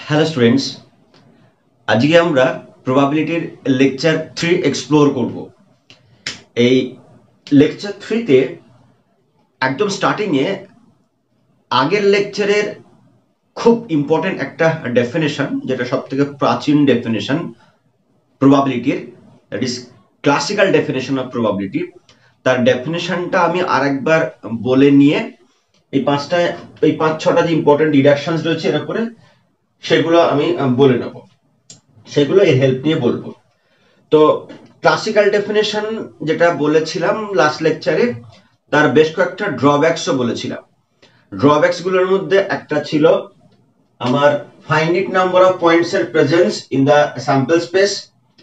Hello students, আজকে আমরা প্রবাবিলিটির lecture 3 explore করব। এই লেকচার 3 তে একদম স্টার্টিং এ আগের লেকচারের খুব ইম্পর্টেন্ট একটা ডেফিনেশন, যেটা সবথেকে প্রাচীন ডেফিনেশন প্রবাবিলিটির, that is classical definition of probability, তার ডেফিনেশনটা আমি আরেকবার বলে নিয়ে এই 5-6টা যে ইম্পর্টেন্ট ডিডাকশনস রয়েছে এর উপরে সেগুলো আমি বলে নেব, সেগুলো এর হেল্প নিয়ে বলবো। তো ক্লাসিক্যাল ডেফিনেশন যেটা বলেছিলাম লাস্ট লেকচারে, তার বেশ কয়েকটা ড্রব্যাকসও বলেছিলাম। ড্রব্যাকস গুলোর মধ্যে একটা ছিল আমার ফাইনাইট নাম্বার অফ পয়েন্টস এর presence in the sample space,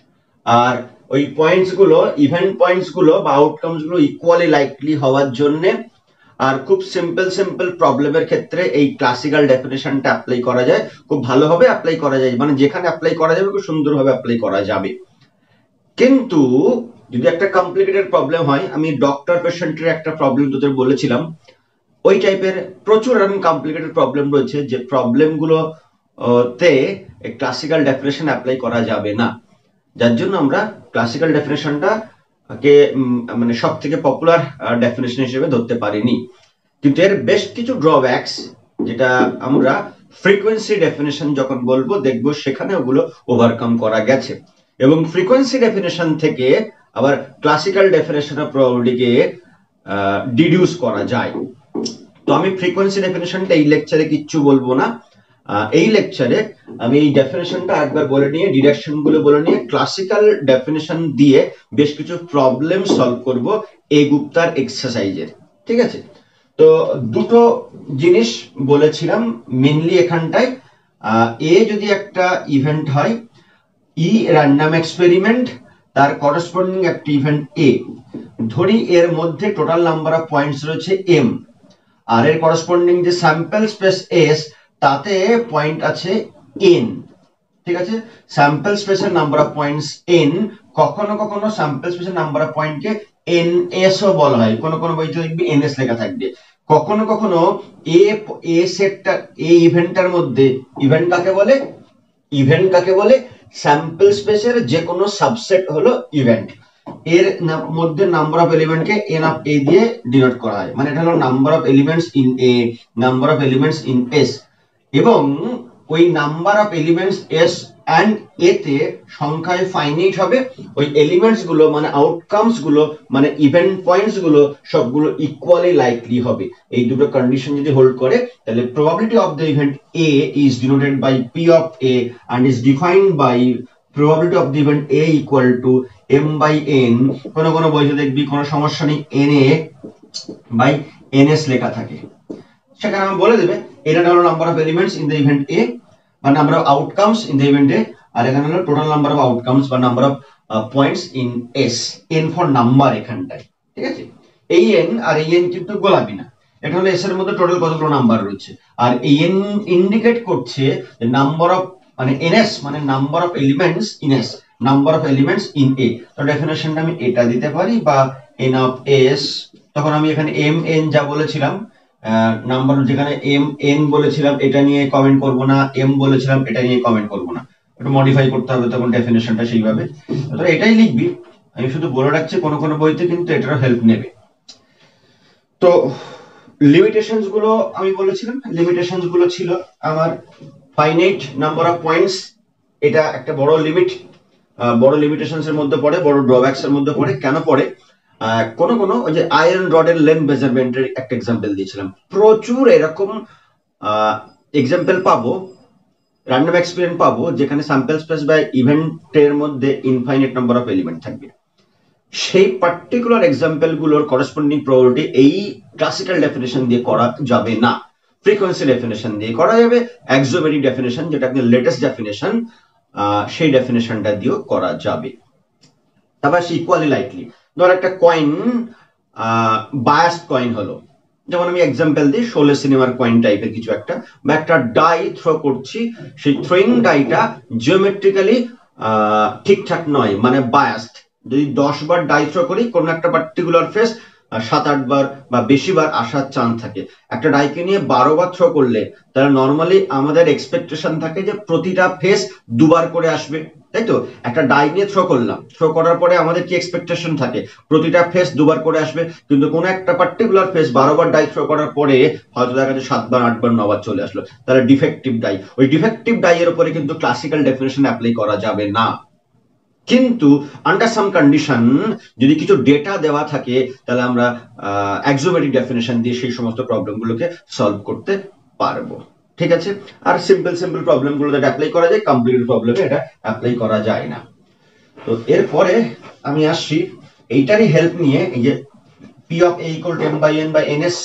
আর ওই পয়েন্টস গুলো, ইভেন্ট পয়েন্টস গুলো বা আউটকামস গুলো ইকুয়ালি লাইকলি হওয়ার জন্য, আর খুব সিম্পল প্রবলেমের ক্ষেত্রে এই ক্লাসিক্যাল ডেফিনেশনটা অ্যাপ্লাই করা যায়, খুব ভালোভাবে অ্যাপ্লাই করা যায়, মানে যেখানে অ্যাপ্লাই করা যাবে খুব সুন্দরভাবে অ্যাপ্লাই করা যাবে। কিন্তু যদি একটা কমপ্লিকেটেড প্রবলেম হয়, আমি ডক্টর পেশেন্টের একটা প্রবলেম তোদের বলেছিলাম, ওই টাইপের প্রচুর এরকম কমপ্লিকেটেড প্রবলেম রয়েছে যে প্রবলেমগুলো তে ক্লাসিক্যাল ডেফিনেশন অ্যাপ্লাই করা যাবে না, যার জন্য আমরা ক্লাসিক্যাল ডেফিনেশনটা কে মানে সব থেকে পপুলার ডেফিনেশন হিসেবে ধরতে পারিনি। কিন্তু এর বেশ কিছু ড্রব্যাকস, যেটা আমরা ফ্রিকোয়েন্সি ডেফিনেশন যখন বলবো দেখবো সেখানে ওগুলো ওভারকাম করা গেছে, এবং ফ্রিকোয়েন্সি ডেফিনেশন থেকে আবার ক্লাসিক্যাল ডেফিনেশন অফ প্রবাবিলিটিকে ডিডিউস করা যায়। তো আমি ফ্রিকোয়েন্সি ডেফিনেশনটা এই লেকচারে কিচ্ছু বলবো না, এই লেকচারে আমি এই ডেফিনেশনটা একবার বলে নিয়ে, ডিডাকশন গুলো বলে নিয়ে, ক্লাসিক্যাল ডেফিনেশন দিয়ে বেশ কিছু প্রবলেম সলভ করব এ গুপ্তার এক্সারসাইজের। ঠিক আছে, তো দুটো জিনিস বলেছিলাম মেইনলি এখানটায়। এ যদি একটা ইভেন্ট হয়, ই র্যান্ডম এক্সপেরিমেন্ট, তার করসপন্ডিং একটা ইভেন্ট এ, ধরি এর মধ্যে টোটাল নাম্বার অফ পয়েন্টস রয়েছে এম, আর এর করসপন্ডিং যে স্যাম্পল স্পেস এস, তাতে পয়েন্ট আছে এন। ঠিক আছে, স্যাম্পল স্পেসের নাম্বার অফ পয়েন্টস এন, কখনো কখনো স্যাম্পল স্পেসের নাম্বার অফ পয়েন্টকে এন এস ও বলা হয়, কোন কোন বইতে দেখবি এন এস লেখা থাকবে। কখনো কখনো এ সেটটা, এই ইভেন্টটার মধ্যে, ইভেন্ট কাকে বলে স্যাম্পল স্পেসের যে কোনো সাবসেট হলো ইভেন্ট, এর মধ্যে নাম্বার অফ এলিমেন্টকে এন অফ এ দিয়ে ডিনোট করা হয়, মানে এটা হলো number of elements in A, number of elements in S, এবং ওই number of elements S and A তে সংখ্যায় ফাইনাইট হবে, ওই এলিমেন্টস গুলো মানে আউটকামস গুলো মানে ইভেন্ট পয়েন্টস গুলো সবগুলো ইকুয়ালি লাইকলি হবে। এই দুটো কন্ডিশন যদি হোল্ড করে, তাহলে probability of the event A is denoted by P of A and is defined by probability of the event A equal to m by n। কোন বইতে দেখবি কোনো সমস্যা নেই, na by ns লেখা থাকে, সেখানে আমি বলে দেবে এটা হলো number of elements in the event A বা number of outcomes in the event A, আর এখানে হলো টোটাল নাম্বার অফ আউটকামস বা number of points in S, N for number এখানটায়। ঠিক আছে, এই এন আর এই এন কিন্তু গোলাপি না, এটা হলো এস এর মধ্যে টোটাল কতগুলো নাম্বার রয়েছে, আর এই এন ইন্ডিকেট করছে নাম্বার অফ, মানে এনএস মানে number of elements in S, number of elements in A. তো ডেফিনেশনটা আমি এটা দিতে পারি, বা এন অফ এস, তখন আমি এখানে এম এন যা বলেছিলাম নাম্বার, যেখানে এম এন বলেছিলাম এটা নিয়ে কমেন্ট করব না, এম বলেছিলাম এটা নিয়ে কমেন্ট করব না, একটু মডিফাই করতে হবে তখন ডেফিনেশনটা সেইভাবে। তো এটাই লিখবি, আমি শুধু বলে রাখছি কোন কোন বইতে কিন্তু এটারও হেল্প নেবে। তো লিমিটেশনস গুলো আমি বলেছিলাম, লিমিটেশনস গুলো ছিল আমার ফাইনাইট নাম্বার অফ পয়েন্টস, এটা একটা বড় লিমিট, বড় লিমিটেশনস এর মধ্যে পড়ে, বড় ড্রব্যাকস এর মধ্যে পড়ে। কেন পড়ে? কোন ওই যে আয়রন রডের লেন্থ মেজারমেন্টের একটা এক্সাম্পল দিয়েছিলাম, প্রচুর এরকম এক্সাম্পল পাবো, র্যান্ডম এক্সপেরিমেন্ট পাবো যেখানে স্যাম্পল স্পেস বা ইভেন্টের মধ্যে ইনফাইনাইট নাম্বার অফ এলিমেন্ট থাকবে। সেই পার্টিকুলার এক্সাম্পল গুলোর করসপন্ডিং প্রবাবিলিটি এই ক্লাসিক্যাল ডেফিনেশন দিয়ে করা যাবে না, ফ্রিকোয়েন্সি ডেফিনেশন দিয়ে করা যাবে, অ্যাক্সিওমেটিক ডেফিনেশন যেটা একদম লেটেস্ট ডেফিনেশন, সেই ডেফিনেশনটা দিয়েও করা যাবে। তারপর ইকুয়ালি লাইকলি, ধর একটা কয়েন বায়াসড কয়েন হলো, যেমন আমি এক্সাম্পল দিই শোলে সিনেমার কয়েন টাইপের কিছু একটা, বা একটা ডাই থ্রো করছি, সেই থ্রোয়িং ডাইটা জিওমেট্রিক্যালি ঠিকঠাক নয়, মানে বায়াসড। যদি 10 বার ডাই থ্রো করি, কোন একটা পার্টিকুলার ফেস 7-8 বার বা বেশি বার আসার চান্স থাকে। একটা ডাইকে নিয়ে 12 বার থ্রো করলে তাহলে নর্মালি আমাদের এক্সপেকটেশন থাকে যে প্রতিটা ফেস দুবার করে আসবে, তাই তো? একটা ডাই নিয়ে থ্রো করলাম, থ্রো করার পরে আমাদের কি এক্সপেকটেশন থাকে? প্রতিটা ফেস দুবার করে আসবে, কিন্তু কোন একটা পার্টিকুলার ফেস 12 বার ডাই থ্রো করার পরে হয়তো দেখা যাচ্ছে 7 বার 8 বার 9 বার চলে আসলো, তাহলে ডিফেক্টিভ ডাই। ওই ডিফেক্টিভ ডাই এর উপরে কিন্তু ক্লাসিক্যাল ডেফিনেশন অ্যাপ্লাই করা যাবে না। কিন্তু আন্ডার সাম কন্ডিশন যদি কিছু ডেটা দেওয়া থাকে তাহলে আমরা অ্যাক্সিওমেটিক ডেফিনেশন দিয়ে সেই সমস্ত প্রবলেমগুলোকে সলভ করতে পারবো, ঠিক আছে? আর সিম্পল প্রবলেমগুলো যেটা অ্যাপ্লাই করা যায়, কমপ্লিকেটেড প্রবলেমে এটা অ্যাপ্লাই করা যায় না। তো এরপরে আমি আসছি এইটারই হেল্প নিয়ে, এই যে p of a equal to m by n by ns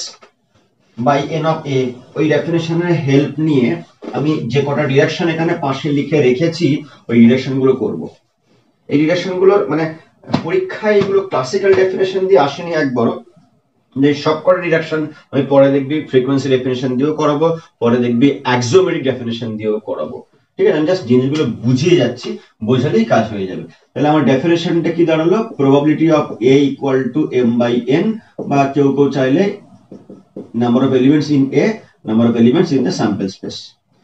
by n of a, ওই ডেফিনেশনের হেল্প নিয়ে আমি যে কটা ডিরেকশন এখানে পাশে লিখে রেখেছি ওই ডিরেকশনগুলো করব। এই ডিরেকশনগুলোর মানে পরীক্ষায় এগুলো ক্লাসিক্যাল ডেফিনেশন দিয়ে আসেনি একবারও, যে সবকটা ডিরেকশন আমি পরে দেখবি ফ্রিকোয়েন্সি ডেফিনেশন দিয়েও করাবো, পরে দেখবি অ্যাক্সিওমেটিক ডেফিনেশন দিয়েও করাবো, ঠিক আছে? আমি জাস্ট জিনিসগুলো বুঝিয়ে যাচ্ছি, বোঝালেই কাজ হয়ে যাবে। তাহলে আমার ডেফিনেশনটা কি দাঁড়ালো? Probability of a equal to m by n, বা কেউ কেউ চাইলে number of elements in a, number of elements in the sample space.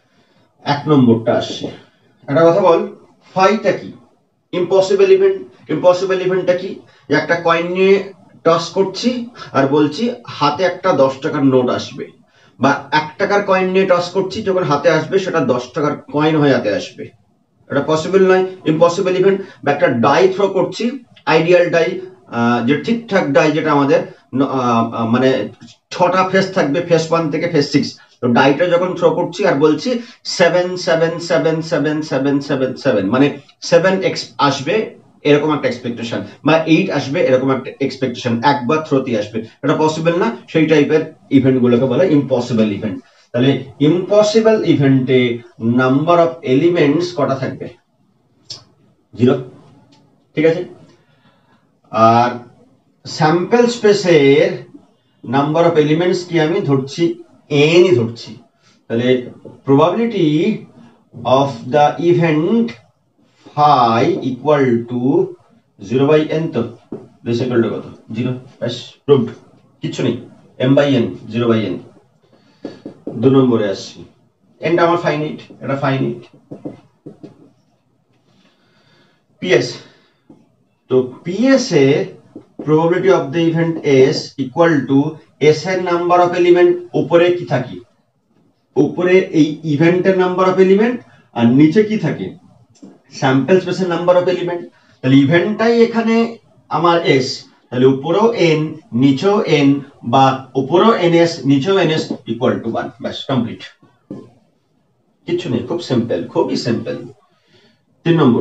এক নম্বরটা আসছে, একটা কথা বল, ফাইটা কি? Impossible event. ইম্পসিবল ইভেন্টটা কি? একটা কয়েন নিয়ে টস করছি আর বলছি হাতে একটা 10 টাকার নোট আসবে, বা 1 টাকার কয়েন নিয়ে টস করছি, যখন হাতে আসবে সেটা 10 টাকার কয়েন হয়ে হাতে আসবে, এটা পসিবল নয়, ইম্পসিবল ইভেন্ট। বা একটা ডাই থ্রো করছি, আইডিয়াল ডাই, যে ঠিকঠাক ডাই যেটা আমাদের মানে 6টা ফেস থাকবে, ফেস 1 থেকে ফেস 6, তো ডাইটা যখন থ্রো করছি আর বলছি 7 7 7 7 7 7 7, মানে 7x আসবে এরকম একটা এক্সপেকটেশন, বা 8 আসবে এরকম একটা এক্সপেকটেশন, একবার থ্রোতে আসবে, এটা পসিবল না, সেই টাইপের ইভেন্ট গুলোকে বলে ইম্পসিবল ইভেন্ট। তাহলে ইম্পসিবল ইভেন্টে নাম্বার অফ এলিমেন্টস কটা থাকবে? 0, ঠিক আছে? আর স্যাম্পল স্পেসের নাম্বার অফ এলিমেন্টস কি আমি ধরছি? n ই ধরছি। তাহলে probability of the event phi equal to 0 by n, তো দিস ইকুয়াল টু কত? 0, ব্যাস প্রুভড, কিছু নেই, m by n 0 by n। 2 নম্বরে আসছি, nটা আমার ফাইনাইট, এটা ফাইনাইট। ps, তো ps এ probability of the event s equal to s এর নাম্বার অফ এলিমেন্ট, উপরে কি থাকে? উপরে এই ইভেন্টের নাম্বার অফ এলিমেন্ট, আর নিচে কি থাকে? স্যাম্পল স্পেসের নাম্বার অফ এলিমেন্ট। তাহলে ইভেন্টটাই এখানে আমার s, তাহলে উপরেও n নিচেও n, বা উপরেও ns নিচেও ns ইকুয়াল টু 1, ব্যাস কমপ্লিট, কিছু নেই, খুব সিম্পল, খুবই সিম্পল। 3 নম্বর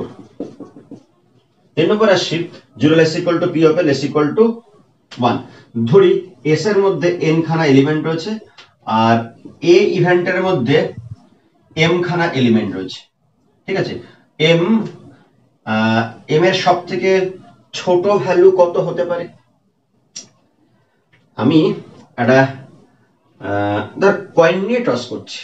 আসছি, 0 less equal to p of less equal to 1। ধরি s এর মধ্যে n খানা এলিমেন্ট রয়েছে, আর a ইভেন্টের মধ্যে m খানা এলিমেন্ট রয়েছে, ঠিক আছে? m এর সব থেকে ছোট ভ্যালু কত হতে পারে? আমি একটা ধর কয়েন নিয়ে টস করছি,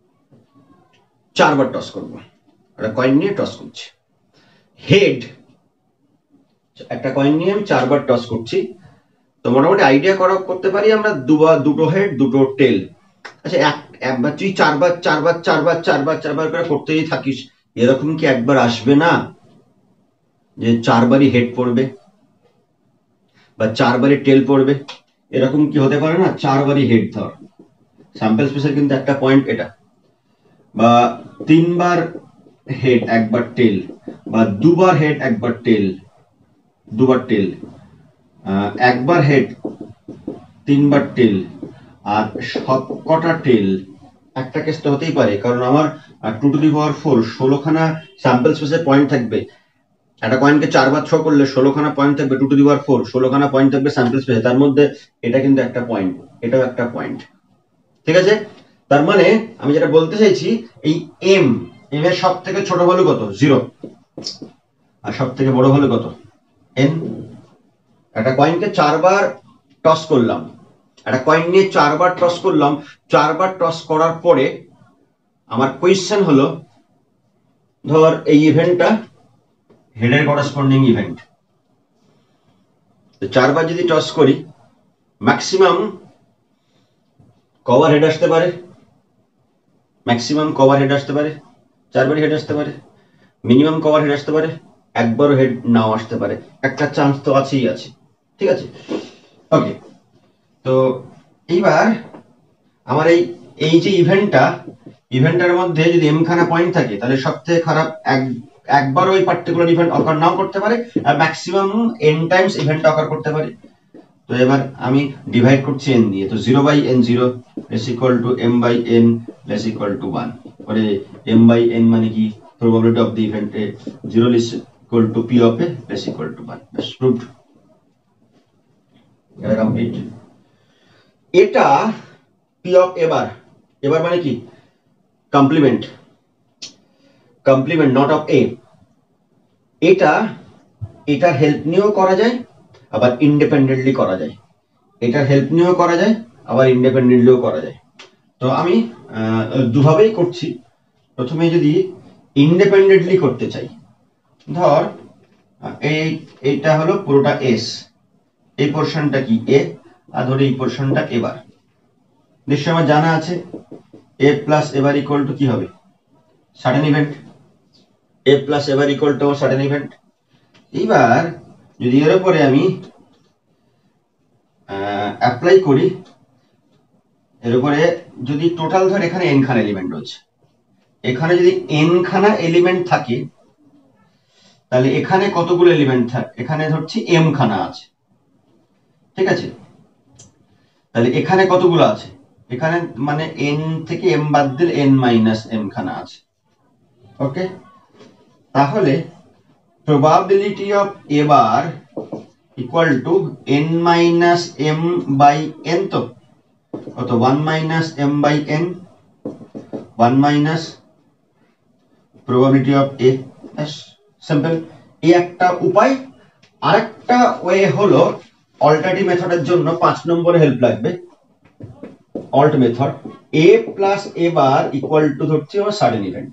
4 বার টস করব, একটা কয়েন নিয়ে টস করছি, হেড, একটা কয়েন নিয়ে আমি 4 বার টস করছি, তো মোটামুটি আইডিয়া করতে পারি আমরা দুটো হেড দুটো টেল। আচ্ছা, একবার তুই 4 বার করে করতেই থাকিস, এরকম কি একবার আসবে না যে 4 বারই হেড পড়বে বা 4 বারই টেল পড়বে? এরকম কি হতে পারে না? 4 বারই হেড ধর, স্যাম্পল স্পেসের কিন্তু একটা পয়েন্ট এটা, বা 3 বার হেড একবার টেল, বা 2 বার হেড একবার টেল, 2 বার টেল, একবার হেড 3 বার টেল, আর সবকটা টেল। একটা কেস তো হতেই পারে, কারণ আমার 2 টু দি পাওয়ার 4 16 খানা স্যাম্পল স্পেসের পয়েন্ট থাকবে, একটা কয়েনকে 4 বার থ্রো করলে 16 খানা পয়েন্ট থাকবে, 2 টু দি পাওয়ার 4 16 খানা পয়েন্ট থাকবে স্যাম্পল স্পেসে, তার মধ্যে এটা কিন্তু একটা পয়েন্ট, এটাও একটা পয়েন্ট, ঠিক আছে? তার মানে আমি যেটা বলতে চাইছি, এই m এর সব থেকে ছোট ভ্যালু কত? 0, আর সব থেকে বড় ভ্যালু কত? n। একটা কয়েনকে 4 বার টস করলাম, একটা কয়েন নিয়ে 4 বার টস করলাম, 4 বার টস করার পরে আমার কোয়েশ্চেন হলো, ধর এই ইভেন্টটা হেডের করেসপন্ডিং ইভেন্ট, তো 4 বার যদি টস করি ম্যাক্সিমাম কভার হেড আসতে পারে, ম্যাক্সিমাম কভার হেড আসতে পারে, 4বারই হেড আসতে পারে, মিনিমাম কভার হেড আসতে পারে, একবারও হেড নাও আসতে পারে, একটা চান্স তো আছেই আছে। ঠিক আছে, ওকে। তো এইবার আমার এই যে ইভেন্টটার মধ্যে যদি এম খানা পয়েন্ট থাকে তাহলে সবথেকে খারাপ একবার ওই পার্টিকুলার ইভেন্ট অকার নাও করতে পারে, আর maximum N times event occur করতে পারে। তো এবার আমি ডিভাইড করছি এন দিয়ে, তো 0/n0 less equal to m/n less equal to 1, ওরে m/n মানে কি, probability of the event 0 less equal to p of a less equal to 1, ব্যাস প্রুভড। এটা কমপ্লিট। এটা p অফ এবার মানে কি, কমপ্লিমেন্ট, নট অফ a। এটার help নিয়েও করা যায়, আবার ইন্ডিপেন্ডেন্টলি করা যায়, এটার হেল্প নিয়েও করা যায়, আবার ইন্ডিপেন্ডেন্টলিও করা যায়। তো আমি দুভাবেই করছি। প্রথমে যদি ইন্ডিপেন্ডেন্টলি করতে চাই, ধর এইটা হলো পুরোটা এস, এই পোর্শনটা কি এ, আর ধরে এই পোর্শনটা এবার, নিশ্চয় আমার জানা আছে A plus A bar equal to কি হবে, certain event. A plus A bar equal to certain event. এইবার যদি এর উপরে আমি অ্যাপ্লাই করি, এর উপরে যদি টোটাল ধর এখানে এন খানা এলিমেন্ট রয়েছে, এখানে যদি এন খানা এলিমেন্ট থাকে তাহলে এখানে কতগুলো এলিমেন্ট থাকে, এখানে ধরছি এম খানা আছে, ঠিক আছে। তাহলে এখানে কতগুলো আছে, এখানে মানে এন থেকে এম বাদ দিলে এন মাইনাস এম খানা আছে, ওকে। তাহলে probability of A bar equal to N minus M by N, তো কত 1 minus M by N, 1 minus probability of A, simple. এই একটা উপায়। আরেকটা ওয়ে হলো অল্টারনেটিভ মেথডের জন্য 5 নম্বরে হেল্প লাগবে, alt method. A plus A bar equal to ধরছি আমার certain event,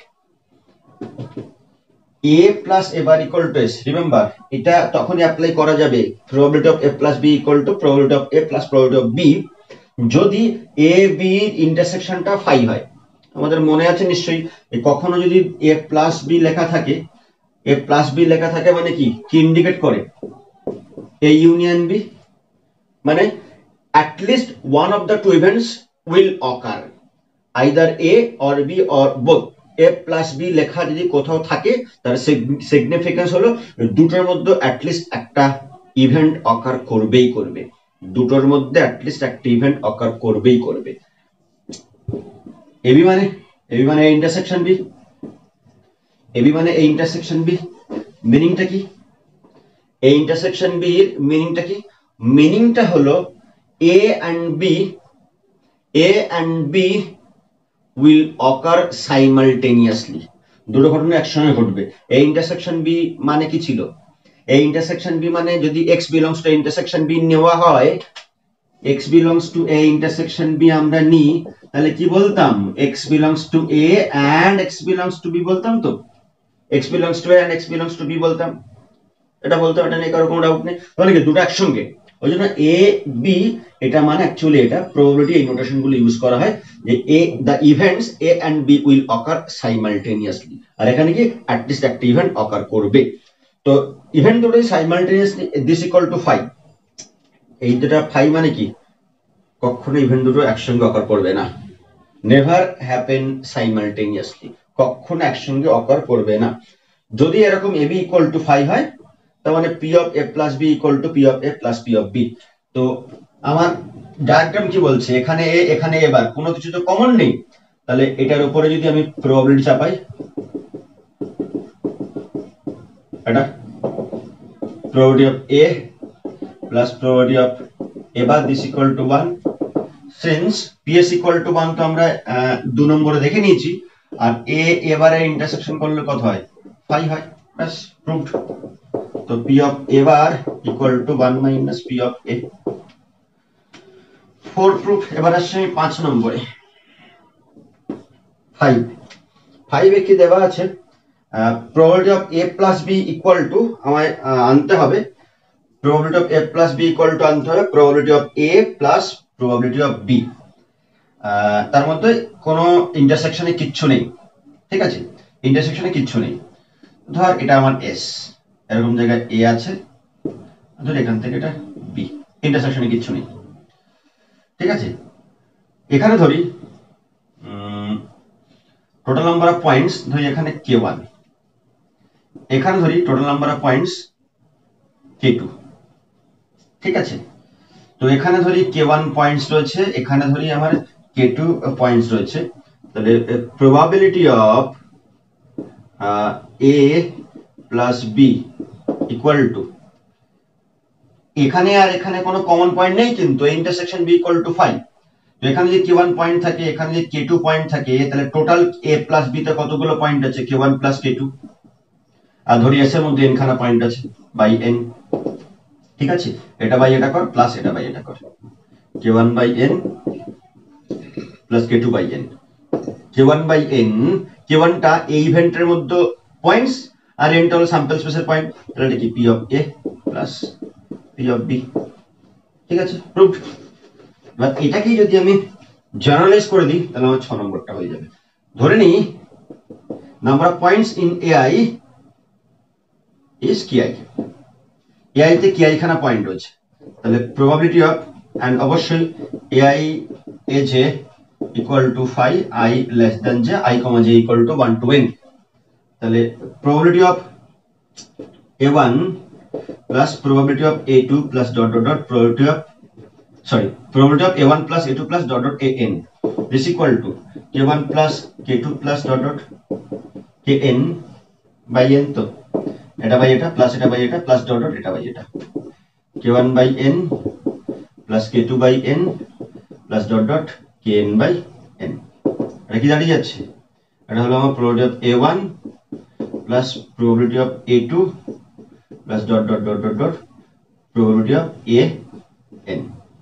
A plus A bar equal to S. Remember এটা তখনই অ্যাপ্লাই করা যাবে probability of A plus B equal to probability of A plus probability of B, যদি A B ইন্টারসেকশনটা 5 হয়। আমাদের মনে আছে নিশ্চয়ই, কখনো যদি এ প্লাস বি লেখা থাকে, এ প্লাস বি লেখা থাকে মানে কি ইন্ডিকেট করে, এ ইউনিয়ন বি, মানে at least one of the two events will occur, either A or B or both। A plus B লেখা যদি কোথাও থাকে তার সিগনিফিকেন্স হলো দুটোর মধ্যে at least একটা ইভেন্ট অকার করবেই করবে, দুটোর মধ্যে at least একটা ইভেন্ট অকার করবেই করবে। এবি মানে A ইন্টারসেকশন বি, এবি মানে A ইন্টারসেকশন বি, মিনিংটা কি, A ইন্টারসেকশন বি এর মিনিংটা কি, মিনিংটা হলো A and B will occur simultaneously, দুটো ঘটনা একসঙ্গে ঘটবে। A intersection B মানে কি ছিল, A intersection B মানে যদি x belongs to A intersection B নেওয়া হয়, x belongs to A intersection B আমরা নিই, তাহলে কি বলতাম, x belongs to A and x belongs to B বলতাম, তো x belongs to A and x belongs to B বলতাম, এটা বলতে এটা নিয়ে কারো কোনো ডাউট নেই। তাহলে কি দুটো একসঙ্গে, ওই জন্য এ বি এটা মানে অ্যাকচুয়ালি এটা প্রবাবিলিটি, এই নোটেশন গুলো ইউজ করা হয় যে a the events A and B will occur simultaneously, আর এখানে কি অ্যাটলিস্ট একটা ইভেন্ট অকার করবে। তো ইভেন্ট দুটো সাইমালটেনিয়াসলি দিস ইকুয়াল টু 5, এই দুটো 5 মানে কি কখনো ইভেন্ট দুটো একসঙ্গে অকার করবে না, নেভার হ্যাপেন সাইমালটেনিয়াসলি, কখনো একসঙ্গে অকার করবে না। যদি এরকম এ বি ইকুয়াল টু 5 হয় তার মানে P of A plus B equal to P of A plus P of B. তো আমার ডায়াগ্রাম কি বলছে, এখানে এ এখানে এ বার, কোনো কিছু তো কমন নেই, তাহলে এটার উপরে যদি আমি প্রবাবিলিটি চাপাই, এটা probability of A plus probability of A bar this equal to 1, since PS equal to 1 তো আমরা 2 নম্বরে দেখে নিয়েছি, আর A এবারে ইন্টারসেকশন করলে কত হয়, 5 হয়, ব্যাস প্রুভড। তো P of A bar equal to 1 minus P of A, 4 proof. এবার আসছে 5 নম্বরে, 5 এ কি দেওয়া আছে, probability of A plus B equal to আমায় আনতে হবে probability of a plus b equal to আনতে হবে probability of a plus probability of b। তার মধ্যে কোনো ইন্টারসেকশনে কিচ্ছু নেই, ঠিক আছে, ইন্টারসেকশনে কিচ্ছু নেই। ধর এটা আমার s, এরকম জায়গায় a আছে, ধর এখান থেকে এটা b, ইন্টারসেকশনে কিচ্ছু নেই, ঠিক আছে। এখানে ধরি টোটাল নাম্বার অফ পয়েন্টস, ধরি এখানে k1, এখানে ধরি total number of points k2, ঠিক আছে। তো এখানে ধরি k1 পয়েন্টস রয়েছে, এখানে ধরি আমার k2 পয়েন্টস রয়েছে, তাহলে probability of a plus b equal to, এখানে আর এখানে কোনো কমন পয়েন্ট নেই, কিন্তু ইন্টারসেকশন b ইকুয়াল টু 5। তো এখানে যদি k1 পয়েন্ট থাকে, এখানে যদি k2 পয়েন্ট থাকে, তাহলে টোটাল a প্লাস b তে কতগুলো পয়েন্ট আছে, k1 প্লাস k2, আর ধরি s এর মধ্যে n খানা পয়েন্ট আছে বাই n, ঠিক আছে। এটা বাই এটা কর, প্লাস এটা বাই এটা কর, k1 by n plus k2 by n। k1 by n, k1 টা এই ইভেন্টের মধ্যে পয়েন্টস, আর n টা হলো স্যাম্পল স্পেসের পয়েন্ট, তাহলে এটা কি p of a plus p of b, ঠিক আছে, প্রুভড। এবার এটাকে যদি আমি জেনারেলাইজ করে দিই, তাহলে আমার 6 নম্বরটা হয়ে যাবে। ধরে নিই number of points in ai is ki, ai তে ki খানা পয়েন্ট রয়েছে, তাহলে প্রবাবিলিটি অফ, এন্ড অবশ্যই ai is a equal to 5, i less than j, i, j equal to 1 to n, তাহলে probability of a1 plus probability of a2 plus dot dot dot probability of a1 plus a2 plus dot dot an, this equal to k1 plus k2 plus dot dot kn by n, তো এটা by এটা plus এটা by এটা plus dot dot এটা by এটা, k1 by n plus k2 by n plus dot dot kn by n। এটা কি দাঁড়িয়ে যাচ্ছে, এটা হলো আমার probability of a1 plus probability of a2 plus dot dot dot dot dot probability of an,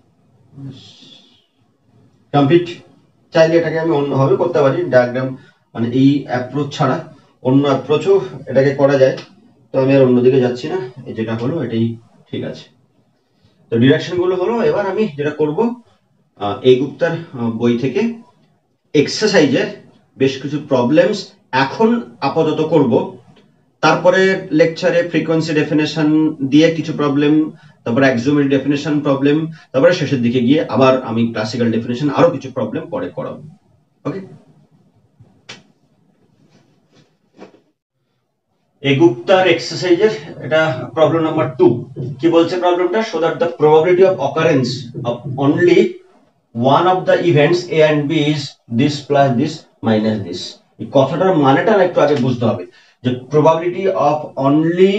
complete. চাইলে এটাকে আমি অন্যভাবে করতে পারি, ডায়াগ্রাম মানে এই অ্যাপ্রোচ ছাড়া অন্য অ্যাপ্রোচও এটাকে করা যায়, তো আমি আর অন্যদিকে যাচ্ছি না, যেটা হলো এটাই ঠিক আছে। তো ডিরেকশন গুলো হলো, এবার আমি যেটা করব, এই গুপ্তার বই থেকে এক্সারসাইজের বেশ কিছু প্রবলেমস এখন আপাতত করব, তারপরে লেকচারে ফ্রিকোয়েন্সি ডেফিনেশন দিয়ে কিছু প্রবলেম, তারপরে অ্যাক্সিওমেটিক ডেফিনেশন প্রবলেম, তারপরে শেষের দিকে গিয়ে আবার আমি ক্লাসিক্যাল ডেফিনেশন আরো কিছু প্রবলেম পরে করাবো। ওকে, এই গুপ্তার এক্সারসাইজের এটা প্রবলেম নাম্বার 2। কি বলছে প্রবলেমটা, so that the probability of occurrence of only one of the events a and b is this plus this minus this। এই কথাটার মানেটা একটু আগে বুঝতে হবে, যে probability of only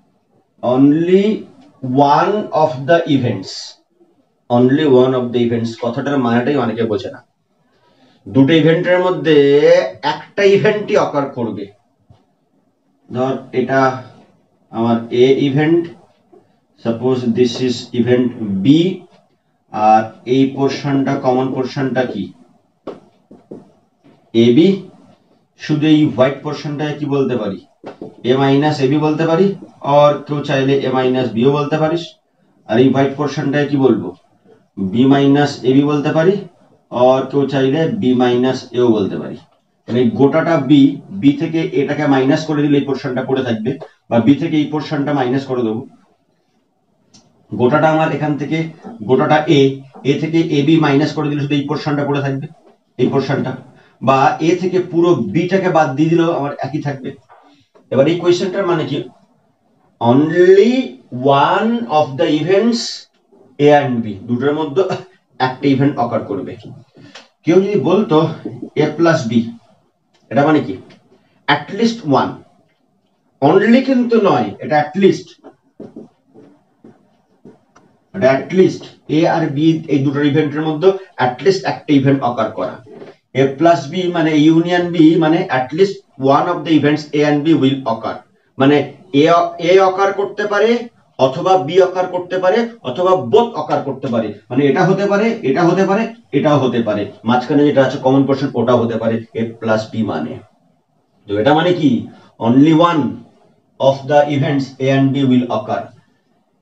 one of the events, only one of the events কথাটার মানেটাই অনেকে বোঝে না। দুটো ইভেন্টের মধ্যে একটা ইভেন্টই অকার করবে, ধর এটা আমার A event, suppose this is event B, আর এই পোরশনটা কমন পোরশনটা কি এ বি, শুধু এই হোয়াইট পোরশনটাকে কি বলতে পারি এ মাইনাস এবি বলতে পারি, আর কেউ চাইলে এ মাইনাস বিও বলতে পারিস, আর এই হোয়াইট পোরশনটাকে কি বলবো বি মাইনাস এবি বলতে পারি, আর কেউ চাইলে বি মাইনাস এও বলতে পারি। মানে গোটাটা বি, বি থেকে এটাকে মাইনাস করে দিলে এই পোরশনটা পড়ে থাকবে, বা বি থেকে এই পোরশনটা মাইনাস করে দেবো, গোটাটা আমার এখান থেকে গোটাটা এ থেকে এ বি মাইনাস করে দিলে শুধু এই পোরশনটা পড়ে থাকবে, এই পোরশনটা, বা এ থেকে পুরো বিটাকে বাদ দিয়ে দিলেও আমার একই থাকবে। এবার এই কোয়েশ্চেনটার মানে কি, only one of the events A and B, দুটোর মধ্যে একটা ইভেন্ট অকার করবে। কেউ যদি বলতো এ প্লাস বি, এটা মানে কি অ্যাটলিস্ট ওয়ান, অনলি কিন্তু নয়, এটা অ্যাটলিস্ট, অ্যাটলিস্ট এ আর বি এই দুটো ইভেন্টের মধ্যে অ্যাটলিস্ট একটা ইভেন্ট অকার করা। এ প্লাস বি মানে ইউনিয়ন বি, মানে at least one of the events A and B will occur, মানে এ অকার করতে পারে, অথবা বি অকার করতে পারে, অথবা বোথ অকার করতে পারে, মানে এটা হতে পারে, এটা হতে পারে, এটাও হতে পারে, মাঝখানে যেটা আছে কমন পোরশন ওটাও হতে পারে এ প্লাস বি মানে। তো এটা মানে কি only one of the events A and B will occur.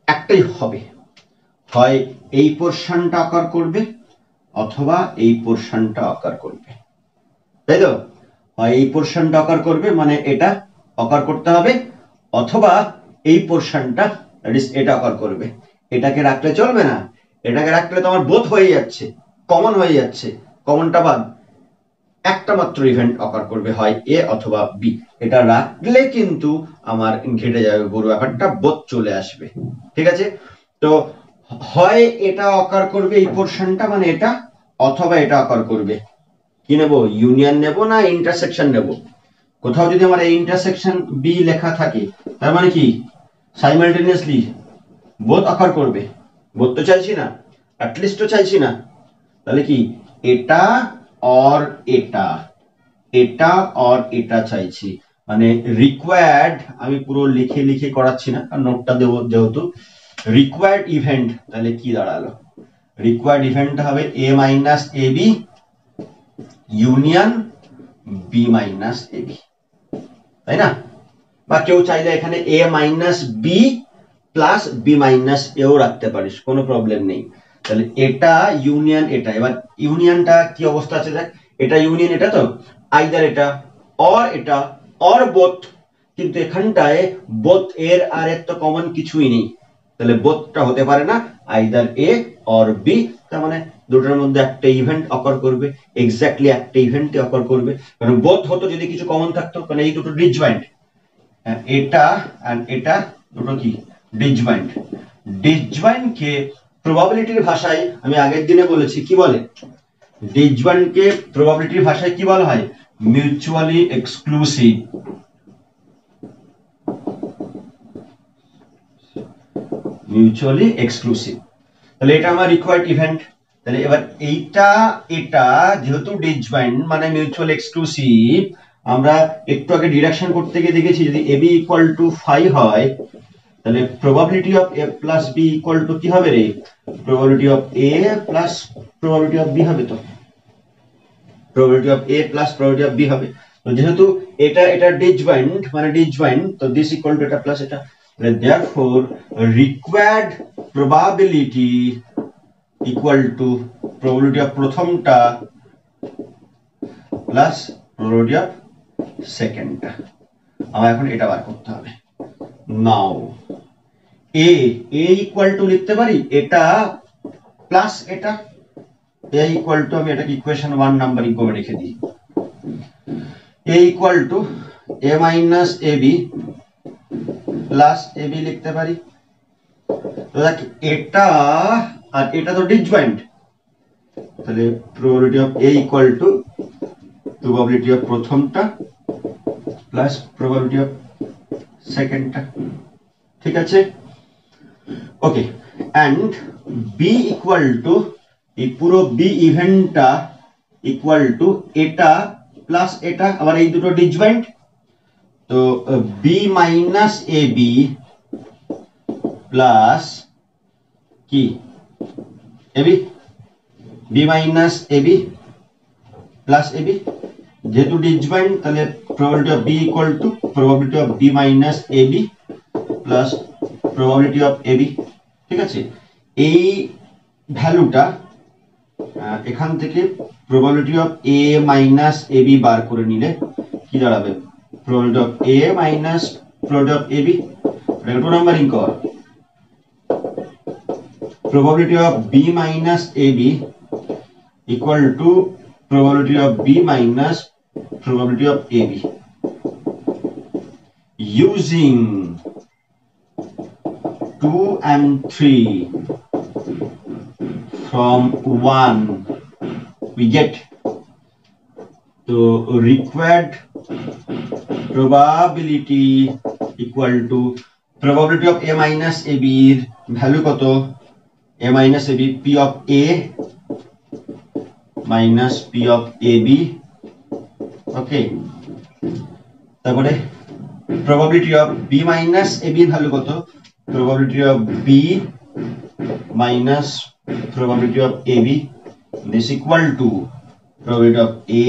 একটাই হবে, হয় এই পোরশনটা অকার করবে অথবা এই পোরশনটা অকার করবে, তাই তো? হয় এই পোরশনটা অকার করবে মানে এটা অকার করতে হবে, অথবা এই পোরশনটা এটা অকার করবে। এটাকে রাখলে চলবে না, এটাকে রাখলে তো আমার বোথ হয়ে যাচ্ছে, কমন হয়ে যাচ্ছে, কমনটা বাদ, একটা মাত্র ইভেন্ট অকার করবে, হয় এ অথবা বি। এটা রাখলে কিন্তু আমার ঘেটে যাবে পুরো ব্যাপারটা, বোথ চলে আসবে, ঠিক আছে? তো হয় এটা অকার করবে এই পোরশনটা মানে এটা, অথবা এটা অকার করবে। কি নেব, ইউনিয়ন নেব না ইন্টারসেকশন নেব? কোথাও যদি আমার এই ইন্টারসেকশন বি লেখা থাকে তার মানে কি সাইমালটেনিয়াসলি বোথ অকার করবে, বোথ তো চাইছি না, অ্যাটলিস্ট তো চাইছি না, তাহলে কি এটা और এটা, এটা और এটা চাইছি, মানে রিকোয়ার্ড, আমি পুরো লিখে লিখে করাচ্ছি না কারণ নোটটা দেবো যেহেতু। রিকোয়ার্ড ইভেন্ট তাহলে কি দাঁড়ালো, রিকোয়ার্ড ইভেন্টটা হবে A minus A B union B minus A B, তাই না? বা কেউ চাইলে এখানে A minus B plus B minus এও রাখতে পারিস, কোনো প্রবলেম নেই। তাহলে এটা ইউনিয়ন এটা, এবার ইউনিয়নটা কি অবস্থা আছে দেখ, এটা ইউনিয়ন এটা তো, আইদার এটা অর বোথ, কিন্তু এখানটায় বোথ এর আর এর তো কমন কিছুই নেই, তাহলে বোথটা হতে পারে না, আইদার এ অর বি, তার মানে দুটোর মধ্যে একটা ইভেন্ট অকার করবে, এক্স্যাক্টলি একটা ইভেন্টই অকার করবে, কারণ বোথ হতো যদি কিছু কমন থাকতো, কারণ এই দুটো ডিসজয়েন্ট, এটা আর এটা দুটো কি ডিসজয়েন্ট। ডিসজয়েন্ট কে প্রবাবিলিটির ভাষায় আমি আগের দিনে বলেছি কি বলে, ডিসজয়েন্ট কে প্রবাবিলিটির ভাষায় কি বলা হয়, মিউচুয়ালি এক্সক্লুসিভ। মিউচুয়ালি এক্সক্লুসিভ, তাহলে এটা আমার রিকোয়ার্ড ইভেন্ট। তাহলে এবার এইটা এটা যেহেতু ডিসজয়েন্ট মানে মিউচুয়াল এক্সক্লুসিভ, আমরা একটু আগে ডিডাকশন করতে গিয়ে দেখেছি যদি ab ইকুয়াল টু 5 হয় তাহলে probability of a plus b equal to কি হবে রে, probability of a plus probability of b হবে, তো probability of a plus probability of b হবে। তো যেহেতু এটা ডিসজয়েন্ট মানে ডিসজয়েন্ট, তো দিস ইকুয়াল টু এটা প্লাস এটা, therefore required probability equal to probability of প্রথমটা প্লাস probability of সেকেন্ডটা। আমার এখন এটা বার করতে হবে। নাও a ইকুয়াল টু লিখতে পারি এটা প্লাস এটা, a ইকুয়াল টু, আমি এটাকে ইকুয়েশন 1 নাম্বারিং করে রেখে দিই, a equal to a minus ab plus ab লিখতে পারি। তো দেখ এটা আর এটা তো ডিসজয়েন্ট, তাহলে probability of a equal to probability of প্রথমটা প্লাস প্রবাবিলিটি অফ সেকেন্ডটা, ঠিক আছে? Okay, and b equal to এই পুরো b ইভেন্টটা ইকুয়াল টু এটা প্লাস এটা, আবার এই দুটো ডিসজয়েন্ট, তো b মাইনাস ab প্লাস কি ab, b minus ab plus ab, যেহেতু ডিসজয়েন্ট তাহলে probability of b equal to probability of b minus ab plus probability of ab, ঠিক আছে? এই ভ্যালুটা এখান থেকে probability of a minus ab বার করে নিলে কি দাঁড়াবে, probability of a minus probability of ab, এটা 2 নাম্বারিং কর, probability of b minus ab equal to probability of b minus probability of ab. Using 2 and 3 from 1 we get the required probability equal to probability of a minus ab এর value কত, a minus ab p of a minus p of ab, okay? তারপরে probability of b minus ab এর value কত, probability of b minus probability of ab, this equal to probability of a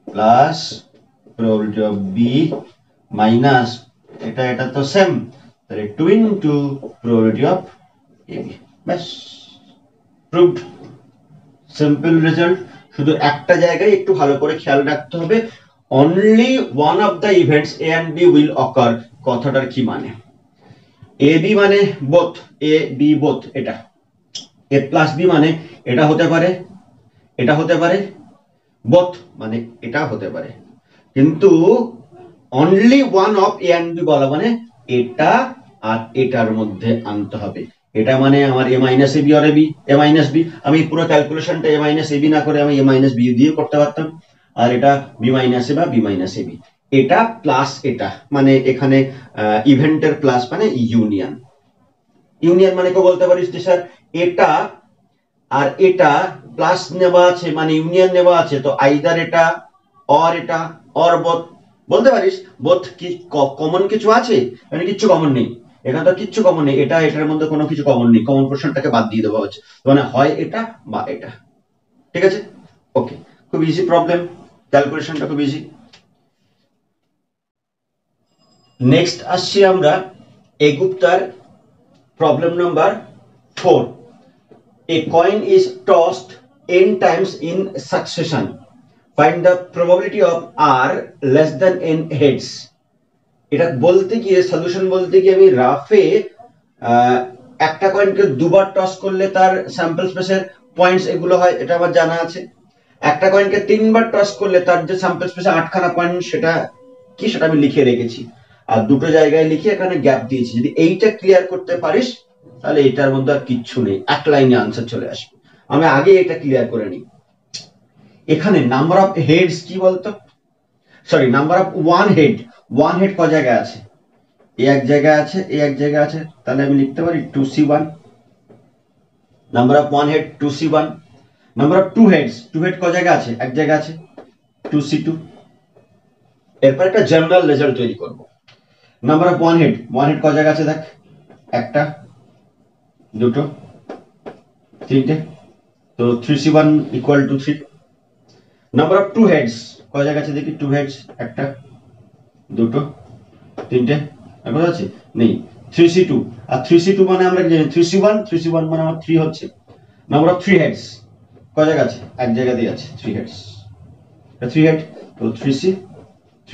plus probability of b minus এটা তো same, তাহলে 2 into probability of AB, ব্যাস proved. Simple result. শুধু একটা জায়গায় একটু ভালো করে খেয়াল রাখতে হবে, only one of the events A and B will occur. কথাটার কি মানে? এ বি মানে বোথ, এ বি বোথ, এটা এ প্লাস বি মানে এটা হতে পারে, এটা হতে পারে, বোথ মানে এটা হতে পারে, কিন্তু only one of A and B বলা মানে এটা আর এটার মধ্যে আনতে হবে। এটা মানে আমার এ মাইনাস এ বি আর বি, এ মাইনাস বি, আমি পুরো ক্যালকুলেশনটা এ মাইনাস এ বি না করে আমি এ মাইনাস বি দিয়ে করতে পারতাম, আর এটা বি মাইনাস এ বা বি মাইনাস এ বি। এটা প্লাস এটা মানে এখানে ইভেন্টের প্লাস মানে ইউনিয়ন। ইউনিয়ন মানে কেউ বলতে পারিস যে স্যার এটা আর এটা প্লাস নেওয়া আছে মানে ইউনিয়ন নেওয়া আছে, তো আইদার এটা অর বোথ বলতে পারিস। বোথ কি কমন কিছু আছে? মানে কিচ্ছু কমন নেই, এখানে তো কিচ্ছু কমন নেই, এটা এটার মধ্যে কোনো কিছু কমন নেই, কমন পোর্শনটাকে বাদ দিয়ে দেওয়া হচ্ছে, মানে হয় এটা বা এটা। ঠিক আছে, ওকে, খুব ইজি প্রবলেম, ক্যালকুলেশনটা খুব ইজি। নেক্সট আসছি আমরা এ গুপ্তার problem number 4। A coin is tossed n times in succession. Find the probability of r less than n heads. এটা বলতে গিয়ে সলিউশন বলতে গিয়ে আমি রাফে একটা কয়েনকে দুবার টস করলে তার স্যাম্পল স্পেসের পয়েন্টস এগুলো হয়, এটা আমার জানা আছে। একটা কয়েনকে তিনবার টস করলে তার যে স্যাম্পল স্পেসে 8খানা পয়েন্ট সেটা কি সেটা আমি লিখে রেখেছি, আর দুটো জায়গায় লিখে এখানে গ্যাপ দিয়েছি। যদি এইটা ক্লিয়ার করতে পারিস তাহলে এটার মধ্যে আর কিচ্ছু নেই, এক লাইনে আনসার চলে আসবে। আমি আগে এটা ক্লিয়ার করে নিই। এখানে নাম্বার অফ হেডস কি বলতো, sorry number of one head ক জায়গায় আছে? এ এক জায়গায় আছে, এ এক জায়গায় আছে, তাহলে আমি লিখতে পারি 2c1। Number of one head 2c1। Number of two head ক জায়গায় আছে? এক জায়গায় আছে, 2c2। এরপর একটা জেনারেল রেজাল্ট তৈরি করব। নাম্বার অফ ওয়ান হেড ক জায়গায় আছে? দেখ, একটা, দুটো, তিনটে, তো 3c1 equal to 3। Number of two heads ক জায়গায় আছে? দেখি, টু হেডস একটা, দুটো, তিনটে, আর কোথায় আছে? নেই। 3c2, আর 3c2 মানে আমরা কি জানি? 3c1 মানে আমার 3 হচ্ছে। নাম্বার অফ থ্রি হেডস ক জায়গা আছে? এক জায়গাতেই আছে, 3 হেডস, 3 হেড, তো 3c3।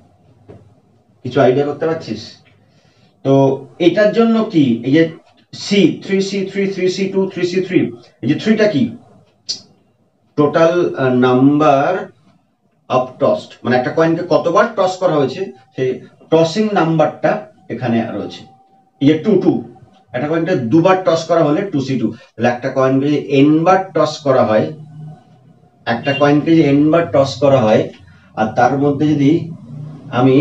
কিছু আইডিয়া করতে পারছিস? তো এটার জন্য কি এই যে সি 3c3 3c2 3c3, এই যে 3টা কি? টোটাল নাম্বার অফ টসড, মানে একটা কয়েনকে কতবার টস করা হয়েছে সেই টসিং নাম্বারটা এখানে রয়েছে। এই যে 2 একটা কয়েনকে দুবার টস করা হলে 2c2, তাহলে একটা কয়েনকে যদি n বার টস করা হয়, একটা কয়েনকে যদি n বার টস করা হয়, আর তার মধ্যে যদি আমি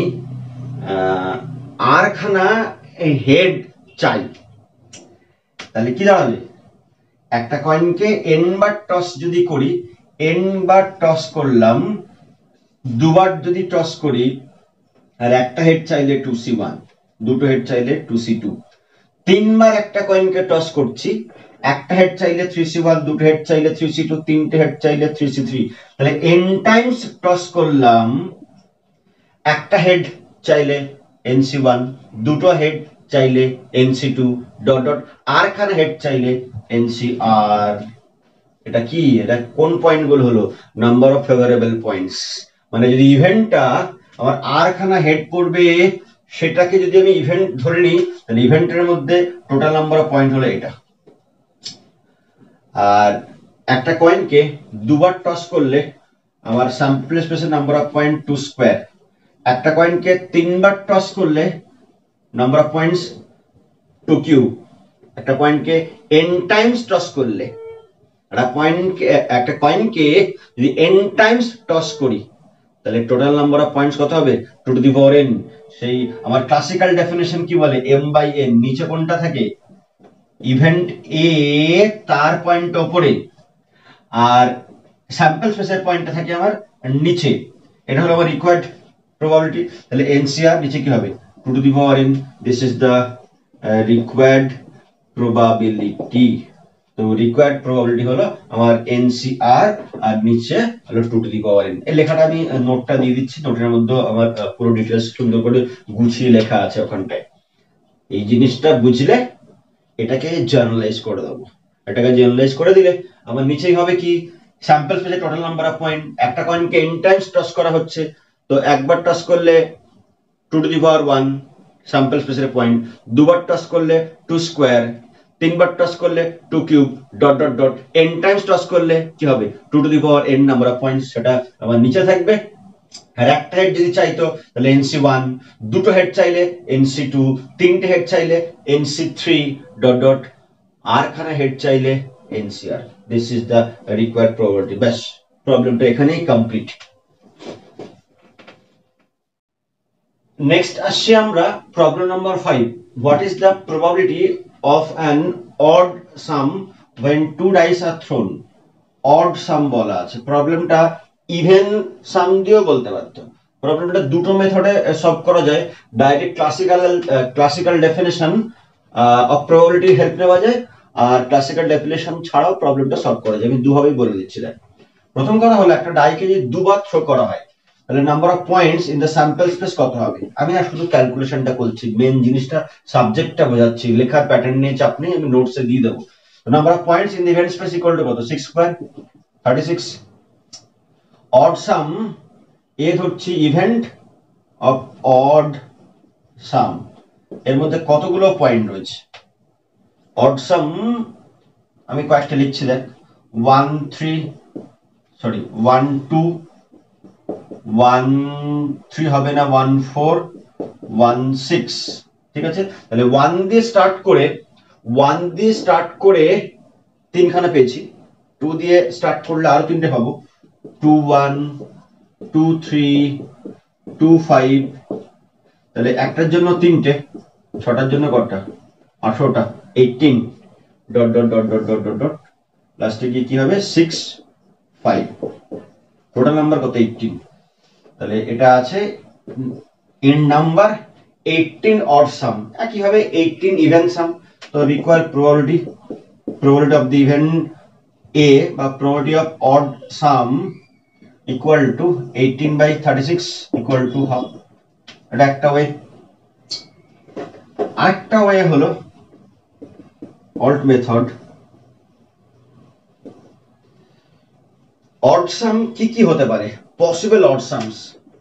আর খানা হেড চাই, তাহলে কি দাঁড়াবে? একটা কয়েনকে n বার টস যদি করি, n বার টস করলাম, দুবার যদি টস করি, আর একটা হেড চাইলে 2c1, দুটো হেড চাইলে 2c2, তিনবার একটা কয়েনকে টস করছি, একটা হেড চাইলে 3c1, দুটো হেড চাইলে 3c2, তিনটে হেড চাইলে 3c3, তাহলে n টাইমস টস করলাম, একটা হেড চাইলে nc1, দুটো হেড চাইলে nc2 ডট ডট, আর খানা হেড চাইলে ncr। এটা কি? এটা কোন পয়েন্ট গুলো হলো? Number of favourable points. মানে যদি ইভেন্টটা আমার আর খানা হেড পড়বে, সেটাকে যদি আমি ইভেন্ট ধরে নিই, তাহলে ইভেন্টের মধ্যে টোটাল নাম্বার অফ পয়েন্ট হলো এটা। আর একটা কয়েনকে দুবার টস করলে আমার স্যাম্পল স্পেসের নাম্বার অফ পয়েন্ট 2 স্কয়ার। একটা কয়েনকে তিনবার টস করলে নাম্বার অফ পয়েন্টস 2 কিউব। একটা পয়েন্টকে n টাইমস টস করলে, একটা কয়েনকে যদি n টাইমস টস করি, তাহলে টোটাল নাম্বার অফ পয়েন্টস কত হবে? 2 টু দি পাওয়ার n। সেই আমার ক্লাসিক্যাল ডেফিনেশন কি বলে? m by n। নিচে কোনটা থাকে? ইভেন্ট a, তার পয়েন্ট উপরে, আর স্যাম্পল স্পেসের পয়েন্টটা থাকে আমার নিচে। এটা হলো আমার রিকোয়ার্ড প্রবাবিলিটি। তাহলে NCR নিচে কি হবে? 2 to the power n। This is the required probability. তো রিকোয়ার্ড প্রবাবিলিটি হলো আমার NCR, আর নিচে হলো 2 টু দি পাওয়ার n। এই লেখাটা আমি নোটটা দিয়ে দিচ্ছি, নোটের মধ্যে আমার পুরো ডিটেইলস সুন্দর করে গুছিয়ে লেখা আছে ওখানটায়। এই জিনিসটা বুঝলে এটাকে জার্নালাইজ করে দেবো। এটাকে জার্নালাইজ করে দিলে আমার নিচেই হবে কি, স্যাম্পল স্পেসে টোটাল নাম্বার অফ পয়েন্ট, একটা কয়েনকে n টাইমস টস করা হচ্ছে, তো একবার টস করলে 2 টু দি পাওয়ার 1 স্যাম্পল স্পেসের পয়েন্ট, দুবার টস করলে 2 স্কোয়ার, তিনবার টস করলে 2 cube dot dot dot, n times toss করলে কি হবে 2 to the power n number of points, সেটা আমার নিচে থাকবে। আর একটা হেড যদি চাইতো তাহলে NC1, দুটো হেড চাইলে NC2, তিনটে হেড চাইলে NC3 ডট ডট, আর খানা হেড চাইলে NCR। This is the required probability. ব্যাস, প্রবলেমটা এখানেই কমপ্লিট। নেক্সট আসছি আমরা problem number 5। What is the probability of an odd sum when two dice are thrown? Odd sum বলা আছে, প্রবলেমটা ইভেন সাম দিয়েও বলতে পারতো। প্রবলেমটা দুটো মেথডে সলভ করা যায়, direct classical definition of probability help নেওয়া যায়, আর ক্লাসিক্যাল ডেফিনেশন ছাড়াও প্রবলেমটা সলভ করা যায়। আমি দুভাবেই বলে দিচ্ছি। প্রথম কথা হলো, একটা ডাইকে যদি দুবার থ্রো করা হয় তাহলে number of points in the sample space কত হবে? আমি আর শুধু ক্যালকুলেশনটা করছি, মেন জিনিসটা সাবজেক্টটা বোঝাচ্ছি, লেখার প্যাটার্ন নিয়ে চাপ নেই, আমি নোটসে দিয়ে দেবো। Number of points in the event space equal to কত? 6 স্কয়ার 36। অড সাম এ ধরছি ইভেন্ট অফ অড সাম, এর মধ্যে কতগুলো পয়েন্ট রয়েছে? অড সাম আমি কয়েকটা লিখছি, দেখ 1 2 1 3 হবে না, 1 4 1 6, ঠিক আছে। তাহলে 1 দিয়ে স্টার্ট করে তিনখানা পেয়েছি, 2 দিয়ে স্টার্ট করলে আরো তিনটে পাবো, 2 1 2 3 2 5। তাহলে একটার জন্য তিনটে, ছটার জন্য কটা? 18টা, 18 dot dot dot dot dot dot, লাস্টে গিয়ে কি হবে? 6 5। টোটাল নাম্বার কত? 18। তাহলে এটা আছে ইন নাম্বার 18 অড সাম। একইভাবে 18 ইভেন সাম। তো required probability of the event A বা probability of odd sum equal to 18/36 equal to half। এটা একটা ওয়ে। আরেকটা ওয়ে হলো অল্ট মেথড। অড সাম কি কি হতে পারে? Possible odd sums,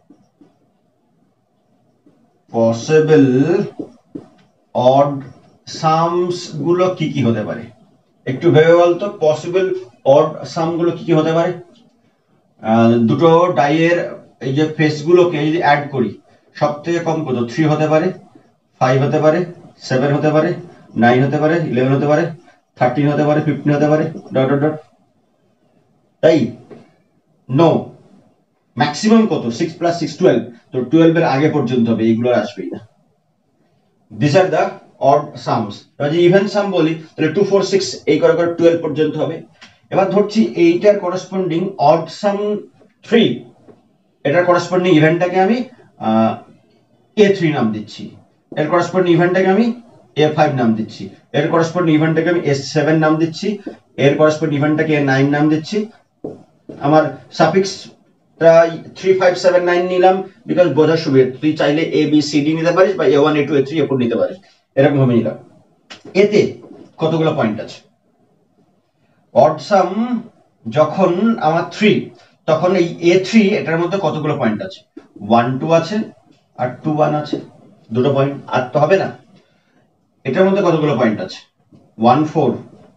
possible odd sums গুলো কি কি হতে পারে একটু ভেবে বলতো। পসিবল অড সাম গুলো কি কি হতে পারে? দুটো ডাইয়ের এই যে ফেস গুলোকে যদি অ্যাড করি, সব থেকে কম কত? 3 হতে পারে, 5 হতে পারে, 7 হতে পারে, 9 হতে পারে, 11 হতে পারে, 13 হতে পারে, 15 হতে পারে, ডট ডট ডট। তাই নো, ম্যাক্সিমাম কত? 6 + 6 12। তো 12 এর আগে পর্যন্ত হবে, এইগুলো আসবেই না। This are the odd sums. যদি ইভেন সাম বলি তাহলে 2 4 6 এই করে করে 12 পর্যন্ত হবে। এবার ধরছি এইটার করসপন্ডিং অড সাম 3, এটার করসপন্ডিং ইভেন্টটাকে আমি A3 নাম দিচ্ছি, এর করসপন্ডিং ইভেন্টটাকে আমি A5 নাম দিচ্ছি, এর করসপন্ডিং ইভেন্টটাকে আমি A7 নাম দিচ্ছি, এর করসপন্ডিং ইভেন্টটাকে A9 নাম দিচ্ছি। আমার সাফিক্স 3 5 7 9 নিলাম বিকজ বোঝার সুবিধা। তুই চাইলে A B C D নিতে পারিস বা A1 A2 A3 A4 নিতে পারিস, এরকম ভাবে নিলাম। এতে কতগুলো পয়েন্ট আছে? অড সাম যখন আমার 3, তখন এই A3 এটার মধ্যে কতগুলো পয়েন্ট আছে? 1 2 আছে আর 2 1 আছে, দুটো পয়েন্ট। আর তো হবে না। এটার মধ্যে কতগুলো পয়েন্ট আছে? 1 4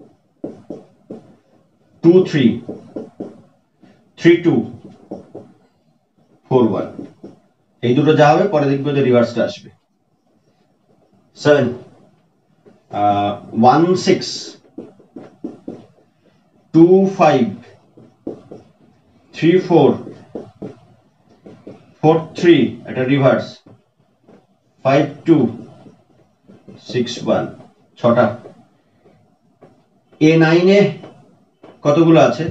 2 3 3 2 4 1। এই দুটো যা হবে পরে দেখবে যে রিভার্সটা আসবে। 7 1 6 2 5 3 4 4 3, এটা রিভার্স, 5 2 6 1, ছটা। A9 এ কতগুলো আছে?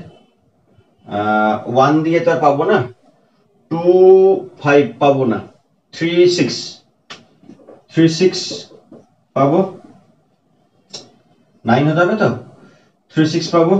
1 দিয়ে তো আর পাবো না, 2 5 পাবো না, 3 6 পাবো, 9 হতে হবে তো, 3 6 পাবো,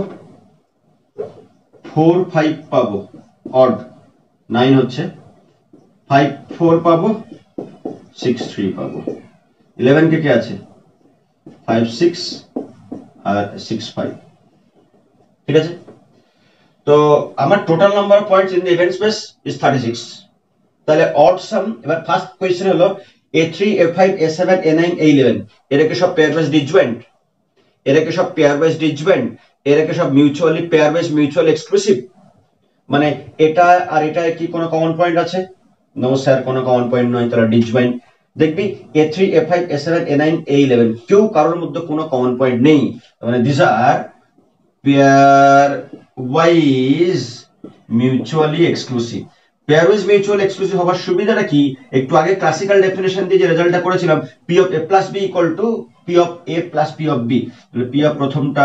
4 5 পাবো, অড 9 হচ্ছে, 5 4 পাবো, 6 3 পাবো। 11 কে আছে 5 6 আর 6 5, ঠিক আছে। তো আমার total number of points in the event space is 36। তাহলে অড সাম, এবার ফার্স্ট কোয়েশ্চেন হলো A3 A5 A7 A9 A11 এরা কি সব পেয়ার ওয়াইজ ডিসজয়েন্ট? এরা কি সব পেয়ার ওয়াইজ ডিসজয়েন্ট? এরা কি সব mutually pairwise mutual exclusive? মানে এটা আর এটা কি কোনো কমন পয়েন্ট আছে? নো স্যার, কোনো কমন পয়েন্ট নয়, তারা ডিসজয়েন্ট। দেখবি A3 A5 A7 A9 A11 কেউ কারোর মধ্যে কোনো কমন পয়েন্ট নেই, মানে this are pairwise mutually exclusive. Pairwise mutual exclusive হওয়ার সুবিধাটা কি? একটু আগে ক্লাসিক্যাল ডেফিনেশন দিয়ে যে রেজাল্টটা করেছিলাম, P of A plus B equal to P of A plus P of B, P of প্রথমটা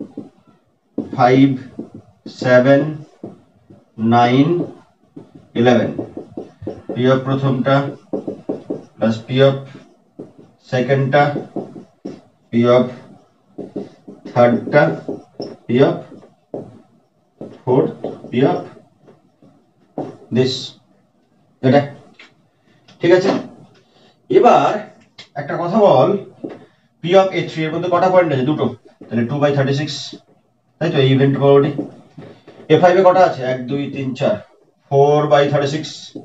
5 7 9 11, P of প্রথমটা প্লাস P of সেকেন্ডটা, P of থার্ডটা, P of fourth, P of this, এটা ঠিক আছে। এবার একটা কথা বল, P of A3 এর মধ্যে কটা পয়েন্ট আছে? দুটো, তাহলে 2/36, তাই তো? এই ইভেন্ট প্রবাবিলিটি। A5 এ কটা আছে? 1 2 3 4, 4/36।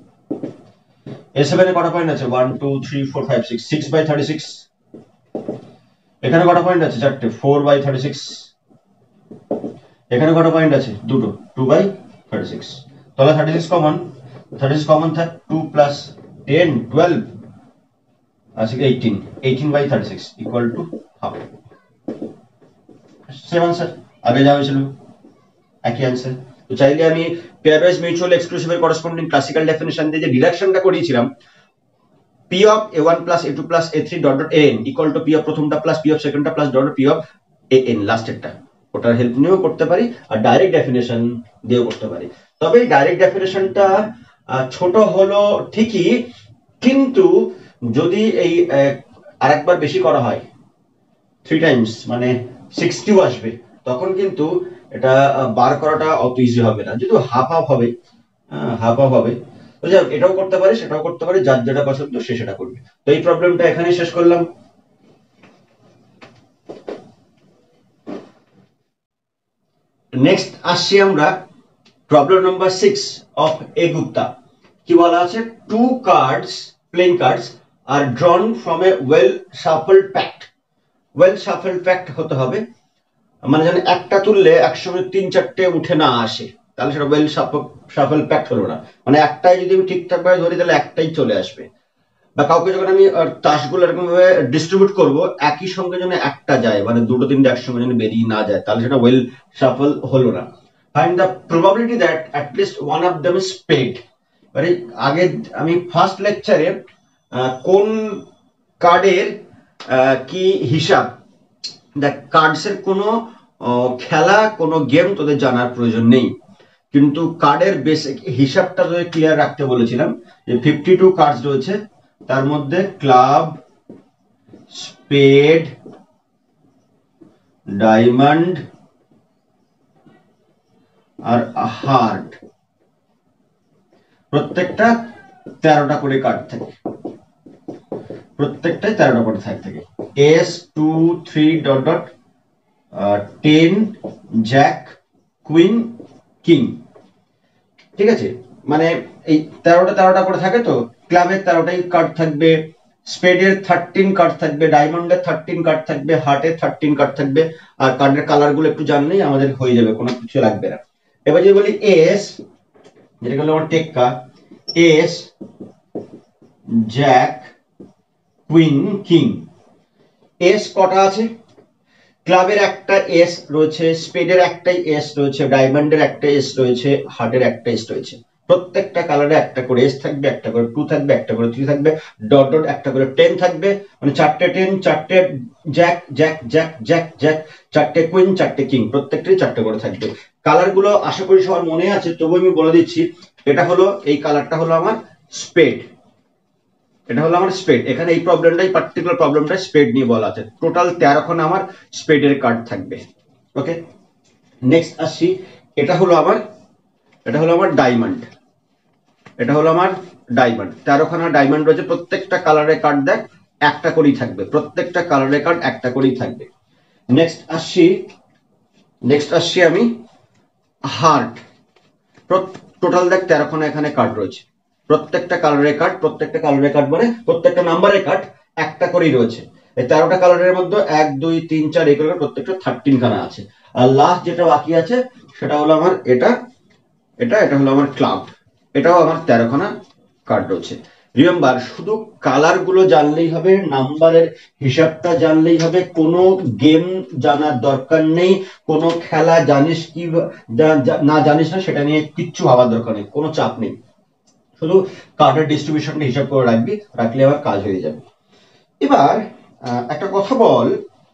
A7 এ কটা পয়েন্ট আছে? 1 2 3 4 5 6, 6/36। এখানে কটা পয়েন্ট আছে? চারটে, 4/36। এখানে কটা পয়েন্ট আছে? দুটো, 2/36। তাহলে 36 কমন, 36 কমন থাক, 2 প্লাস 10 12 আছে 18, 18/36 equal to half. Same answer, আগে যা হয়েছিল একই আনসার। তো চাইলে আমি পেয়ার ওয়াইজ মিউচুয়াল এক্সক্লুসিভ এর করসপন্ডিং ক্লাসিক্যাল ডেফিনিশন দিয়ে যে ডিডাকশনটা করিয়েছিলাম, P of A1 plus A2 plus A3 dot dot AN equal to P of প্রথমটা প্লাস P of সেকেন্ডটা plus dot P of AN লাস্টেরটা, ওটার হেল্প নিয়েও করতে পারি আর ডাইরেক্ট ডেফিনেশন দিয়েও করতে পারি। তবে ডাইরেক্ট ডেফিনেশনটা ছোট হলো ঠিকই, কিন্তু যদি এই আরেকবার বেশি করা হয় 3 টাইমস মানে 60 আসবে, তখন কিন্তু এটা বার করাটা অত ইজি হবে না, যদি হাফ হাফ হবে, হাফ হাফ হবে। তো যাই হোক, এটাও করতে পারি সেটাও করতে পারি, যার যেটা পছন্দ সে সেটা করবে। তো এই প্রবলেমটা এখানে শেষ করলাম। নেক্সট আসছি আমরা problem number 6 of A Gupta. কি বলা আছে? 2 cards, playing cards are drawn from a well shuffled pack। well shuffled pack হতে হবে, মানে যেন একটা তুললে একসঙ্গে 3-4টে উঠে না আসে, তাহলে সেটা well shuffled pack হলো না। মানে একটাই যদি আমি ঠিকঠাক ভাবে ধরি তাহলে একটাই চলে আসবে, বা কাউকে যখন আমি তাসগুলো এরকম ভাবে ডিস্ট্রিবিউট করব একই সঙ্গে যেন একটা যায়, মানে দুটো তিনটে একসঙ্গে যেন বেরিয়ে না যায়, তাহলে সেটা ওয়েল শাফল হলো না। Find the probability that at least one of them is spade. মানে আগে আমি ফার্স্ট লেকচারে কোন কার্ডের কি হিসাব, দেখ কার্ডসের কোনো খেলা কোনো গেম তোদের জানার প্রয়োজন নেই, কিন্তু কার্ডের বেসিক হিসাবটা তোদের ক্লিয়ার রাখতে বলেছিলাম। যে 52 কার্ডস রয়েছে, তার মধ্যে ক্লাব, স্পেড, ডায়মন্ড আর হার্ট, প্রত্যেকটা 13টা করে কার্ড থাকে, প্রত্যেকটাই 13টা করে থাকে। এস 2 3 ডট ডট 10 জ্যাক কুইন কিং, ঠিক আছে? মানে এই 13টা করে থাকে। তো ক্লাবের 13টাই কার্ড থাকবে, স্পেডের 13 কার্ড থাকবে, ডায়মন্ডের 13 কার্ড থাকবে, হার্টের 13 কার্ড থাকবে। আর কার্ডের কালার গুলো একটু জানলেই আমাদের হয়ে যাবে, কোনো কিছু লাগবে না। এবার যদি বলি এস, যেটা হলো আমার টেক্কা, ace jack queen king, ace কটা আছে? ক্লাবের একটা এস রয়েছে, স্পেডের একটাই এস রয়েছে, ডায়মন্ডের একটা এস রয়েছে, হার্টের একটা এস রয়েছে। প্রত্যেকটা কালারে একটা করে এস থাকবে, একটা করে 2 থাকবে, একটা করে 3 থাকবে, ডট ডট একটা করে 10 থাকবে, মানে 4টে 10, 4টে jack jack jack jack jack, 4টে কুইন, 4টে কিং, প্রত্যেকটাই 4টে করে থাকবে। কালার গুলো আশা করি সবার মনে আছে, তবু আমি বলে দিচ্ছি। এটা হলো, এই কালারটা হলো আমার স্পেড, এটা হলো আমার স্পেড। এখানে এই প্রবলেমটাই, পার্টিকুলার প্রবলেমটা স্পেড নিয়ে বলা আছে। টোটাল 13খানা আমার স্পেডের কার্ড থাকবে। ওকে, নেক্সট আসছি। এটা হলো আমার ডায়মন্ড, এটা হলো আমার ডায়মন্ড। 13খানা ডায়মন্ড রয়েছে, প্রত্যেকটা কালারের কার্ড দেখ, একটা করেই থাকবে, প্রত্যেকটা কালার রেকর্ড একটা করেই থাকবে। নেক্সট আসছি আমি হার্ট। টোটাল দেখ 13খানা এখানে কার্ড রয়েছে, প্রত্যেকটা কালার রেকর্ড মানে প্রত্যেকটা নাম্বার রেকর্ড একটা করেই রয়েছে। এই 13টা কালারের মধ্যে 1 2 3 4 এই করে প্রত্যেকটা 13 খানা আছে। আর লাস্ট যেটা বাকি আছে সেটা হলো আমার এটা হলো আমার ক্লাব, এটাও আমার 13খানা কার্ড রয়েছে। রিমেম্বার, শুধু কালার গুলো জানলেই হবে, নাম্বারের হিসাবটা জানলেই হবে, কোনো গেম জানার দরকার নেই, কোনো খেলা জানিস কি না জানিস না সেটা নিয়ে কিচ্ছু ভাবার দরকার নেই, কোনো চাপ নেই, শুধু কার্ডের ডিস্ট্রিবিউশনটা হিসাব করে রাখলে আমার কাজ হয়ে যাবে। এবার একটা কথা বল,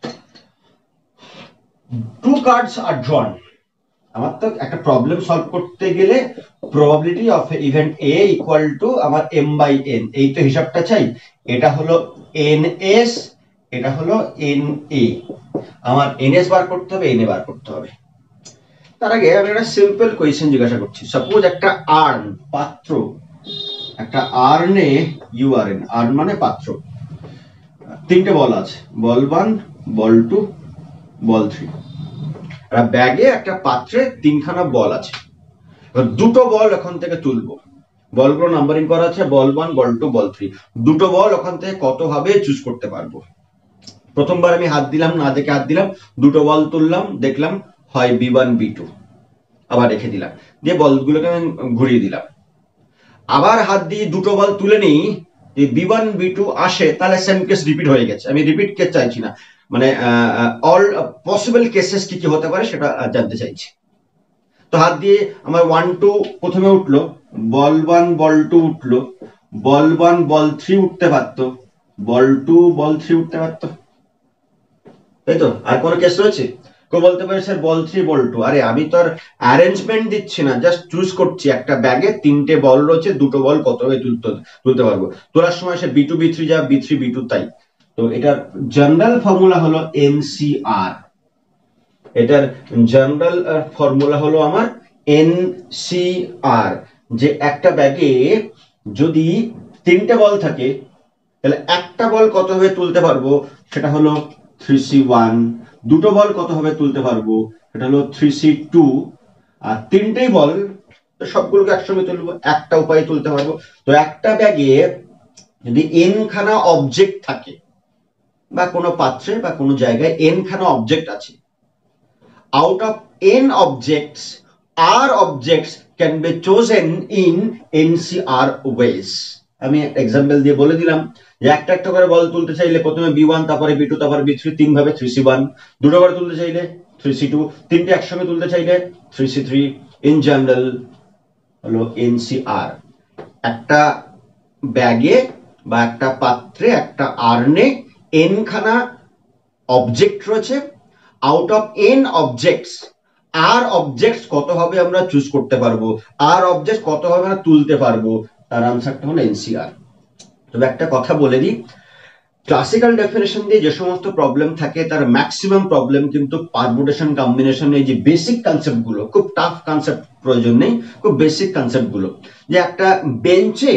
2 cards are drawn, আমার তো একটা প্রবলেম সলভ করতে গেলে probability of event A equal to আমার m বাই n, এই তো হিসাবটা চাই। এটা হলো ns, এটা হলো na, আমার ns বার করতে হবে, na বার করতে হবে। তার আগে আমি একটা সিম্পল কোয়েশ্চেন জিজ্ঞাসা করছি। সাপোজ একটা আর্ন, পাত্র, একটা আর্নে urn, আর্ন মানে পাত্র, 3টে বল আছে, বল 1 বল 2 বল 3। আর ব্যাগে একটা পাত্রে 3খানা বল আছে, এবার দুটো বল ওখান থেকে তুলবো, বলগুলো নাম্বারিং করা আছে, বল 1 বল 2 বল 3, দুটো বল ওখান থেকে কত ভাবে চুজ করতে পারবো। প্রথমবার আমি হাত দিলাম, না দেখে হাত দিলাম, দুটো বল তুললাম, দেখলাম হয় b1 b2, আবার রেখে দিলাম, দিয়ে বলগুলোকে আমি ঘুরিয়ে দিলাম। আবার হাত দিয়ে দুটো বল তুলে নিই, যে b1 b2 আসে, তাহলে সেম কেস রিপিট হয়ে গেছে। আমি রিপিট কেস চাইছি না, মানে অল পসিবল কেসেস কি কি হতে পারে সেটা জানতে চাইছি। তো হাত দিয়ে আমার 1 2 প্রথমে উঠলো, বল 1 বল 2 উঠলো, বল 1 বল 3 উঠতে পারতো, বল 2 বল 3 উঠতে পারতো, তাই তো? আর কোনো কেস রয়েছে? কেউ বলতে পারে স্যার বল 3 বল 2, আরে আমি তো আর অ্যারেঞ্জমেন্ট দিচ্ছি না, জাস্ট চুজ করছি। একটা ব্যাগে 3টে বল রয়েছে, দুটো বল কত ভাবে তুলতে পারবো, তোলার সময় সে b2 b3 যা b3 b2 তাই। তো এটার জেনারেল ফর্মুলা হলো NCR, এটার জেনারেল ফর্মুলা হলো আমার NCR, যে একটা ব্যাগে যদি 3টে বল থাকে তাহলে একটা বল কত ভাবে তুলতে পারবো সেটা হলো 3C1, দুটো বল কত ভাবে তুলতে পারবো সেটা হলো 3C2, আর 3টেই বল তো সবগুলোকে একসঙ্গে তুলবো, একটা উপায়ে তুলতে পারবো। তো একটা ব্যাগে যদি n খানা অবজেক্ট থাকে, বা কোনো পাত্রে বা কোনো জায়গায় n খানা অবজেক্ট আছে, out of n objects r objects can be chosen in NCR ways। আমি এক্সাম্পল দিয়ে বলে দিলাম যে একটা একটা করে বল তুলতে চাইলে প্রথমে b1 তারপরে b2 তারপরে b3, 3 ভাবে 3C1, দুটো করে তুলতে চাইলে 3C2, 3টে একসঙ্গে তুলতে চাইলে 3C3। ইন জেনারেল হলো NCR, একটা ব্যাগে বা একটা পাত্রে, একটা আর্নে n খানা অবজেক্ট রয়েছে, out of n objects r objects কত ভাবে আমরা চুজ করতে পারবো, r অবজেক্টস কত ভাবে আমরা তুলতে পারবো, তার আনসারটা হলো NCR। তবে একটা কথা বলে দিই, ক্লাসিক্যাল ডেফিনেশন দিয়ে যে সমস্ত প্রবলেম থাকে তার ম্যাক্সিমাম প্রবলেম কিন্তু পারমুটেশন কম্বিনেশন, এই যে বেসিক কনসেপ্ট গুলো, খুব টাফ কনসেপ্ট প্রয়োজন নেই, খুব বেসিক কনসেপ্ট গুলো, যে একটা বেঞ্চে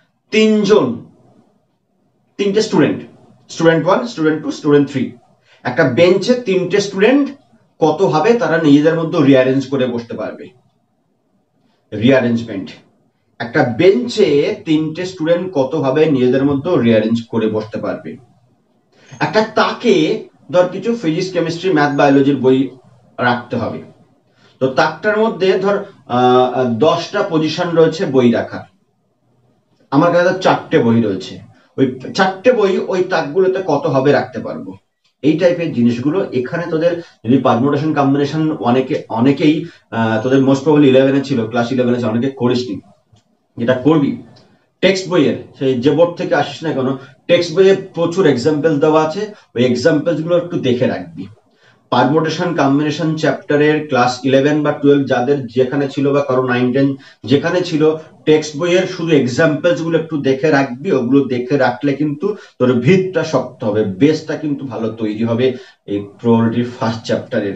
3টে স্টুডেন্ট, স্টুডেন্ট 1 স্টুডেন্ট 2 স্টুডেন্ট 3, একটা বেঞ্চে 3টে স্টুডেন্ট কত ভাবে তারা নিজেদের মধ্যে রিঅ্যারেঞ্জ করে বসতে পারবে, রিঅ্যারেঞ্জমেন্ট। একটা বেঞ্চে 3টে স্টুডেন্ট কত ভাবে নিজেদের মধ্যে রিঅ্যারেঞ্জ করে বসতে পারবে। একটা তাকে ধর কিছু ফিজিক্স কেমিস্ট্রি ম্যাথ বায়োলজির বই রাখতে হবে, তো তাকটার মধ্যে ধর 10টা পজিশন রয়েছে বই রাখার, আমার কাছে 4টে বই রয়েছে, ওই 4টে বই ওই তাকগুলোতে কত ভাবে রাখতে পারবো, এই টাইপের জিনিসগুলো এখানে তোদের যদি পারমুটেশন কম্বিনেশন অনেকেই তোদের মোস্ট প্রবাবলি 11-এ ছিল, ক্লাস 11-এ অনেকে করিসনি, যেটা করবি টেক্সট বইয়ের, সেই যে বোর্ড থেকে আসিস না কেন, টেক্সট বইয়ে প্রচুর এক্সাম্পল দেওয়া আছে, ওই এক্সাম্পলস গুলো একটু দেখে রাখবি। পারমুটেশন কম্বিনেশন চ্যাপ্টারের ক্লাস 11 বা 12 যাদের যেখানে ছিল, বা কারো 9-10 যেখানে ছিল, টেক্সট বইয়ের শুধু এক্সাম্পলস গুলো একটু দেখে রাখবি, ওগুলো দেখে রাখলে কিন্তু তোর ভিতটা শক্ত হবে, বেসটা কিন্তু ভালো তৈরি হবে এই প্রবাবিলিটির ফার্স্ট চ্যাপ্টারের।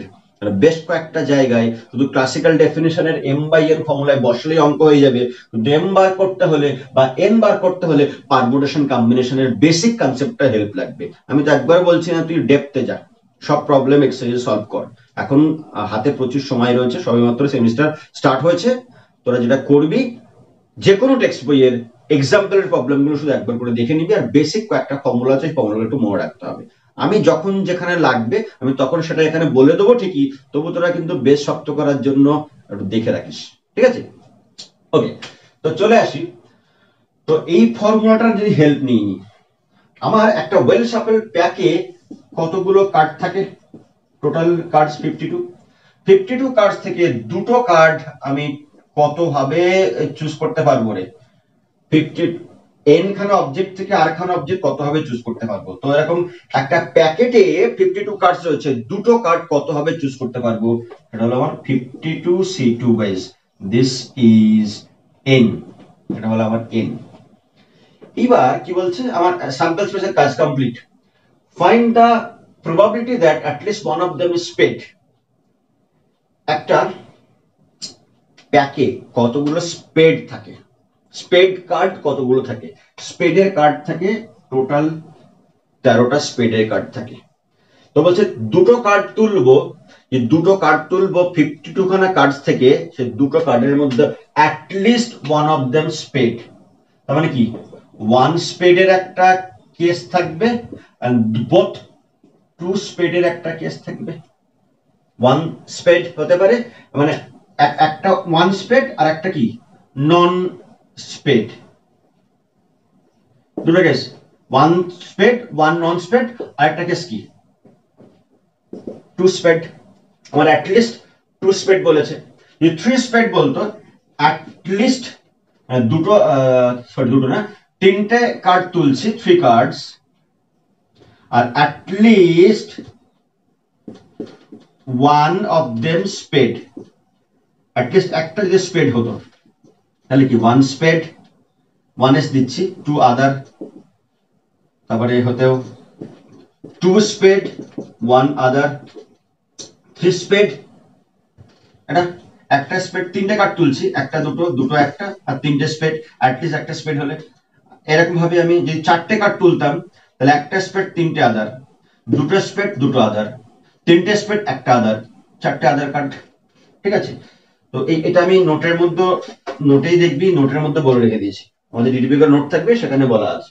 বেশ কয়েকটা জায়গায় শুধু ক্লাসিক্যাল ডেফিনিশনের এম বাই এন ফর্মুলায় বসলেই অঙ্ক হয়ে যাবে, কিন্তু এম বার করতে হলে বা এন বার করতে হলে পারমুটেশন কম্বিনেশনের বেসিক কনসেপ্টটা হেল্প লাগবে। আমি তো একবার বলছি না তুই ডেপথে যা, সব প্রবলেম এক্সারসাইজ সলভ কর। এখন হাতে প্রচুর সময় রয়েছে, সবেমাত্র সেমিস্টার স্টার্ট হয়েছে, তোরা যেটা করবি যে কোনো টেক্সট বইয়ের এক্সাম্পলের প্রবলেমগুলো শুধু একবার করে দেখে নিবি, আর বেসিক কয়েকটা ফর্মুলা আছে ফর্মুলাগুলো একটু মনে রাখতে হবে। আমি যখন যেখানে লাগবে আমি তখন সেটা এখানে বলে দেবো ঠিকই, তবু তোরা কিন্তু বেশ শক্ত করার জন্য একটু দেখে রাখিস, ঠিক আছে? ওকে, তো চলে আসি। তো এই ফর্মুলাটার যদি হেল্প নিই, আমার একটা ওয়েল শাফেল প্যাকে কতগুলো কার্ড থাকে? টোটাল কার্ডস 52 কার্ডস থেকে দুটো কার্ড আমি কত ভাবে চুজ করতে পারবো রে? 50 n খানা অবজেক্ট থেকে আর খানা অবজেক্ট কত ভাবে চুজ করতে পারবো? তো এরকম একটা প্যাকেটে 52 কার্ডস রয়েছে, দুটো কার্ড কত ভাবে চুজ করতে পারবো? এটা হলো আমার 52c2 guys, this is n, এটা হলো আমার n। এবার কি বলছে আমার স্যাম্পল স্পেসের কাজ complete. Find the probability that at least one of them is spade. একটা প্যাকে কতগুলো স্পেড থাকে? স্পেড কার্ড কতগুলো থাকে? স্পেডের কার্ড থাকে টোটাল 13টা স্পেডের কার্ড থাকে। তো বলছে দুটো কার্ড তুলবো, যে দুটো কার্ড তুলবো 52 খানা কার্ডস থেকে, সে দুটো কার্ডের মধ্যে at least one of them spade. তার মানে কি, ওয়ান স্পেডের একটা কেস থাকবে এন্ড বোথ টু স্পেডের একটা কেস থাকবে। ওয়ান স্পেড হতে পারে মানে একটা ওয়ান স্পেড আর একটা কি নন স্পেড, দুটো case, one spade one non spade, আর একটা কেস কি টু স্পেড। আমার অ্যাট লিস্ট টু স্পেড বলেছে, যদি থ্রি স্পেড বলতো অ্যাট লিস্ট দুটো সরি দুটো না তিনটে কার্ড তুলছি, থ্রি কার্ডস, আর at least one of them spade, at least একটা যদি স্পেড হতো তাহলে কি ওয়ান স্পেড, ওয়ান এস দিচ্ছি, টু আদার, তারপরে হতেও two spade one other, three spade, এটা একটা স্পেড, তিনটে কার্ড তুলছি, একটা দুটো দুটো একটা আর তিনটে স্পেড, অ্যাট লিস্ট একটা স্পেড হলে। এরকম ভাবে আমি যদি চারটে কার্ড তুলতাম তাহলে একটা স্পেড তিনটে আদার, দুটো স্পেড দুটো আদার, তিনটে স্পেড একটা আদার, চারটে আদার কার্ড, ঠিক আছে? তো এটা আমি নোটের মধ্যে, নোটেই দেখবি, নোটের মধ্যে বলে রেখে দিয়েছি, আমাদের ডিডিপিকার নোট থাকবে সেখানে বলা আছে।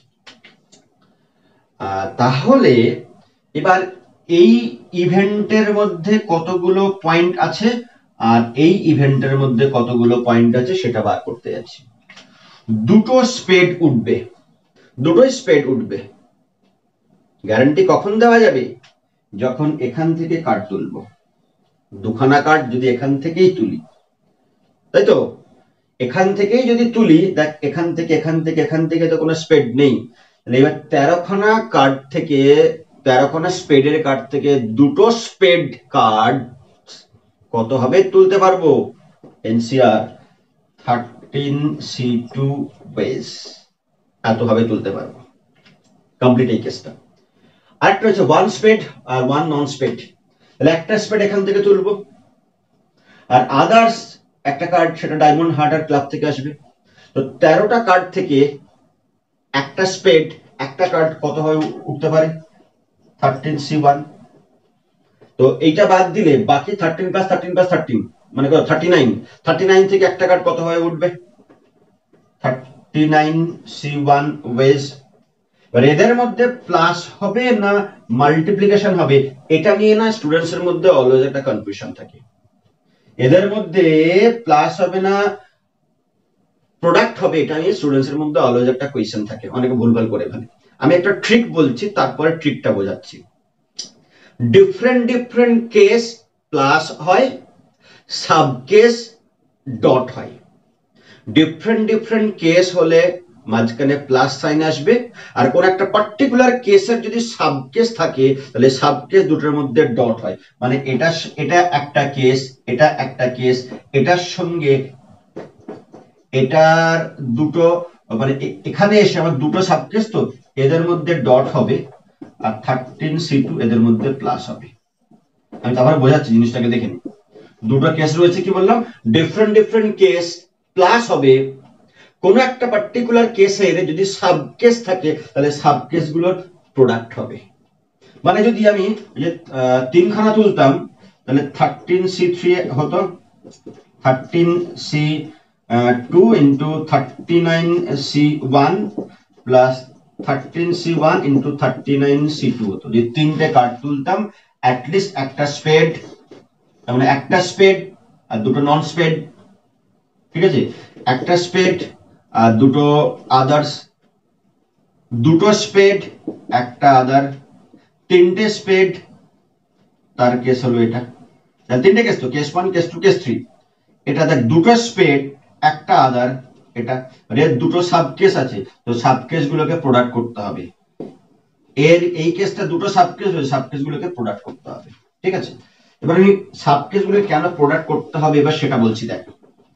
তাহলে এবার এই ইভেন্টের মধ্যে কতগুলো পয়েন্ট আছে আর এই ইভেন্টের মধ্যে কতগুলো পয়েন্ট আছে সেটা বার করতে যাচ্ছি। দুটো স্পেড উঠবে, দুটোই স্পেড উঠবে, গ্যারান্টি কখন দেওয়া যাবে? যখন এখান থেকে কার্ড তুলবো, দুখানা কার্ড যদি এখান থেকেই তুলি, তাই তো এখান থেকেই যদি তুলি, দেখ এখান থেকে এখান থেকে এখান থেকে তো কোনো স্পেড নেই, এবার 13খানা কার্ড থেকে 13খানা স্পেডের কার্ড থেকে দুটো স্পেড কার্ড কত হবে তুলতে পারবো? এনসিআর 13c2 বেস, এত ভাবে তুলতে পারবো। কমপ্লিট এই কেসটা। আরেকটা হচ্ছে ওয়ান স্পেড আর ওয়ান নন স্পেড, তাহলে একটা স্পেড এখান থেকে তুলবো আর আদার্স একটা কার্ড, সেটা ডায়মন্ড হার্ট আর ক্লাব থেকে আসবে। তো 13টা কার্ড থেকে একটা স্পেড একটা কার্ড কত হয় উঠতে পারে? 13c1। তো এইটা বাদ দিলে বাকি 13 প্লাস 13 প্লাস 13 মানে কত? 39। 39 থেকে একটা কার্ড কত হয় উঠবে? 39c1 wedge. এবার এদের মধ্যে প্লাস হবে না মাল্টিপ্লিকেশন হবে, এটা নিয়ে না স্টুডেন্টস এর মধ্যে অলওয়েজ একটা কনফিউশন থাকে। এদের মধ্যে প্লাস হবে না প্রোডাক্ট হবে, এটা নিয়ে স্টুডেন্টস এর মধ্যে অলওয়েজ একটা কোয়েশ্চেন থাকে, অনেকে ভুলভাল করে ফেলে। আমি একটা ট্রিক বলছি, তারপরে ট্রিকটা বোঝাচ্ছি। ডিফারেন্ট ডিফারেন্ট কেস প্লাস হয়, সাব কেস ডট হয়। ডিফারেন্ট ডিফারেন্ট কেস হলে মাঝখানে প্লাস সাইন আসবে, আর কোন একটা পার্টিকুলার কেসের যদি সাব কেস থাকে তাহলে সাব কেস দুটোর মধ্যে ডট হয়। মানে এটা একটা কেস, এটা একটা কেস, এটার সঙ্গে এটার দুটো, মানে এখানে এসে আমার দুটো সাব কেস, তো এদের মধ্যে ডট হবে আর 13c2 এদের মধ্যে প্লাস হবে। আমি আবার বোঝাচ্ছি জিনিসটাকে দেখে নিই। দুটো কেস রয়েছে, কি বললাম, ডিফারেন্ট কেস প্লাস হবে কোন একটা পার্টিকুলার কেসের যদি সাব কেস থাকে তাহলে সাব কেস গুলোর প্রোডাক্ট হবে। মানে যদি আমি যে 3 খানা তুলতাম তাহলে 13C3 হতো 13C2 into 39C1 plus 13C1 into 39C2 হতো। যে তিনটে কার্ড তুলতাম, অ্যাটলিস্ট একটা স্পেড, তার মানে একটা স্পেড আর দুটো নন স্পেড, ঠিক আছে, একটা স্পেড আর দুটো আদার্স, দুটো স্পেড একটা আদার, তিনটে স্পেড, তার কেস হলো এটা। তিনটে কেস তো, কেস 1 কেস 2 কেস 3। এটা দেখ দুটো স্পেড একটা আদার, এটা এর দুটো সাব কেস আছে, তো সাব কেস গুলোকে প্রোডাক্ট করতে হবে। এর এই কেসটা দুটো সাব কেস রয়েছে, সাব কেস গুলোকে প্রোডাক্ট করতে হবে, ঠিক আছে। এবার আমি সাব কেস গুলোকে কেন প্রোডাক্ট করতে হবে এবার সেটা বলছি। দেখ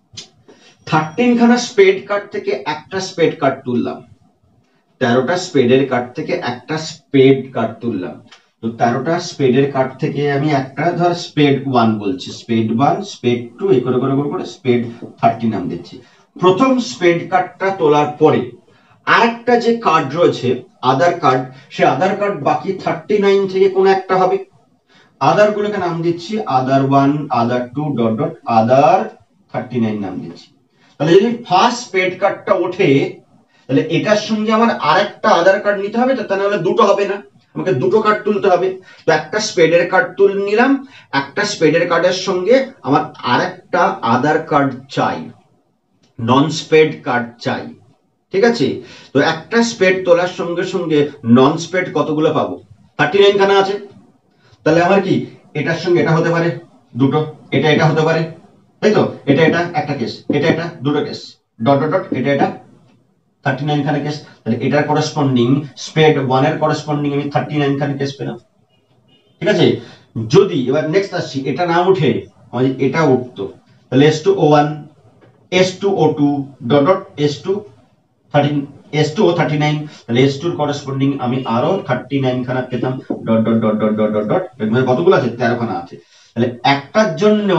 13 খানা স্পেড কার্ড থেকে একটা স্পেড কার্ড তুললাম, 13টা স্পেডের কার্ড থেকে একটা স্পেড কার্ড তুললাম, তো 13টা স্পেডের কার্ড থেকে আমি একটা ধর স্পেড 1 বলছি, স্পেড 1 স্পেড 2 এই করে করে করে স্পেড 30 নাম দিচ্ছি। প্রথম স্পেড কার্ডটা তোলার পরে আরেকটা যে কার্ড রয়েছে আদার কার্ড, সে আদার কার্ড বাকি 39 থেকে কোন একটা হবে, আদার গুলোকে নাম দিচ্ছি আদার 1 আদার 2 ডট ডট আদার 39 নাম দিচ্ছি। তাহলে যদি ফার্স্ট স্পেড কার্ডটা ওঠে তাহলে এটার সঙ্গে আমার আরেকটা আধার কার্ড নিতে হবে, তা নাহলে দুটো হবে না, আমাকে দুটো কার্ড তুলতে হবে। তো একটা স্পেডের কার্ড তুলে নিলাম, একটা স্পেডের কার্ডের সঙ্গে আমার আরেকটা আধার কার্ড চাই, নন স্পেড কার্ড চাই, ঠিক আছে। তো একটা স্পেড তোলার সঙ্গে সঙ্গে নন স্পেড কতগুলো পাবো, 39 খানা আছে। তাহলে আমার কি এটার সঙ্গে এটা হতে পারে দুটো, এটা এটা হতে পারে, তাই তো, এটা এটা একটা কেস, এটা এটা দুটো কেস, ডট ডট ডট এটা এটা 39 খানা কেস। তাহলে এটার করেসপন্ডিং স্পেড 1 এর করেসপন্ডিং আমি 39 খানা কেস পেলাম, ঠিক আছে। যদি এবার নেক্সট আসছি, এটা না উঠে আমাদের এটা উঠতো, তাহলে S2O1 S2O2 dot dot S2 13 S2O 39, তাহলে S2 এর করেসপন্ডিং আমি আরো 39 খানা পেতাম, dot dot dot dot dot dot, মানে কতগুলো আছে 13 খানা আছে। তাহলে একটার জন্য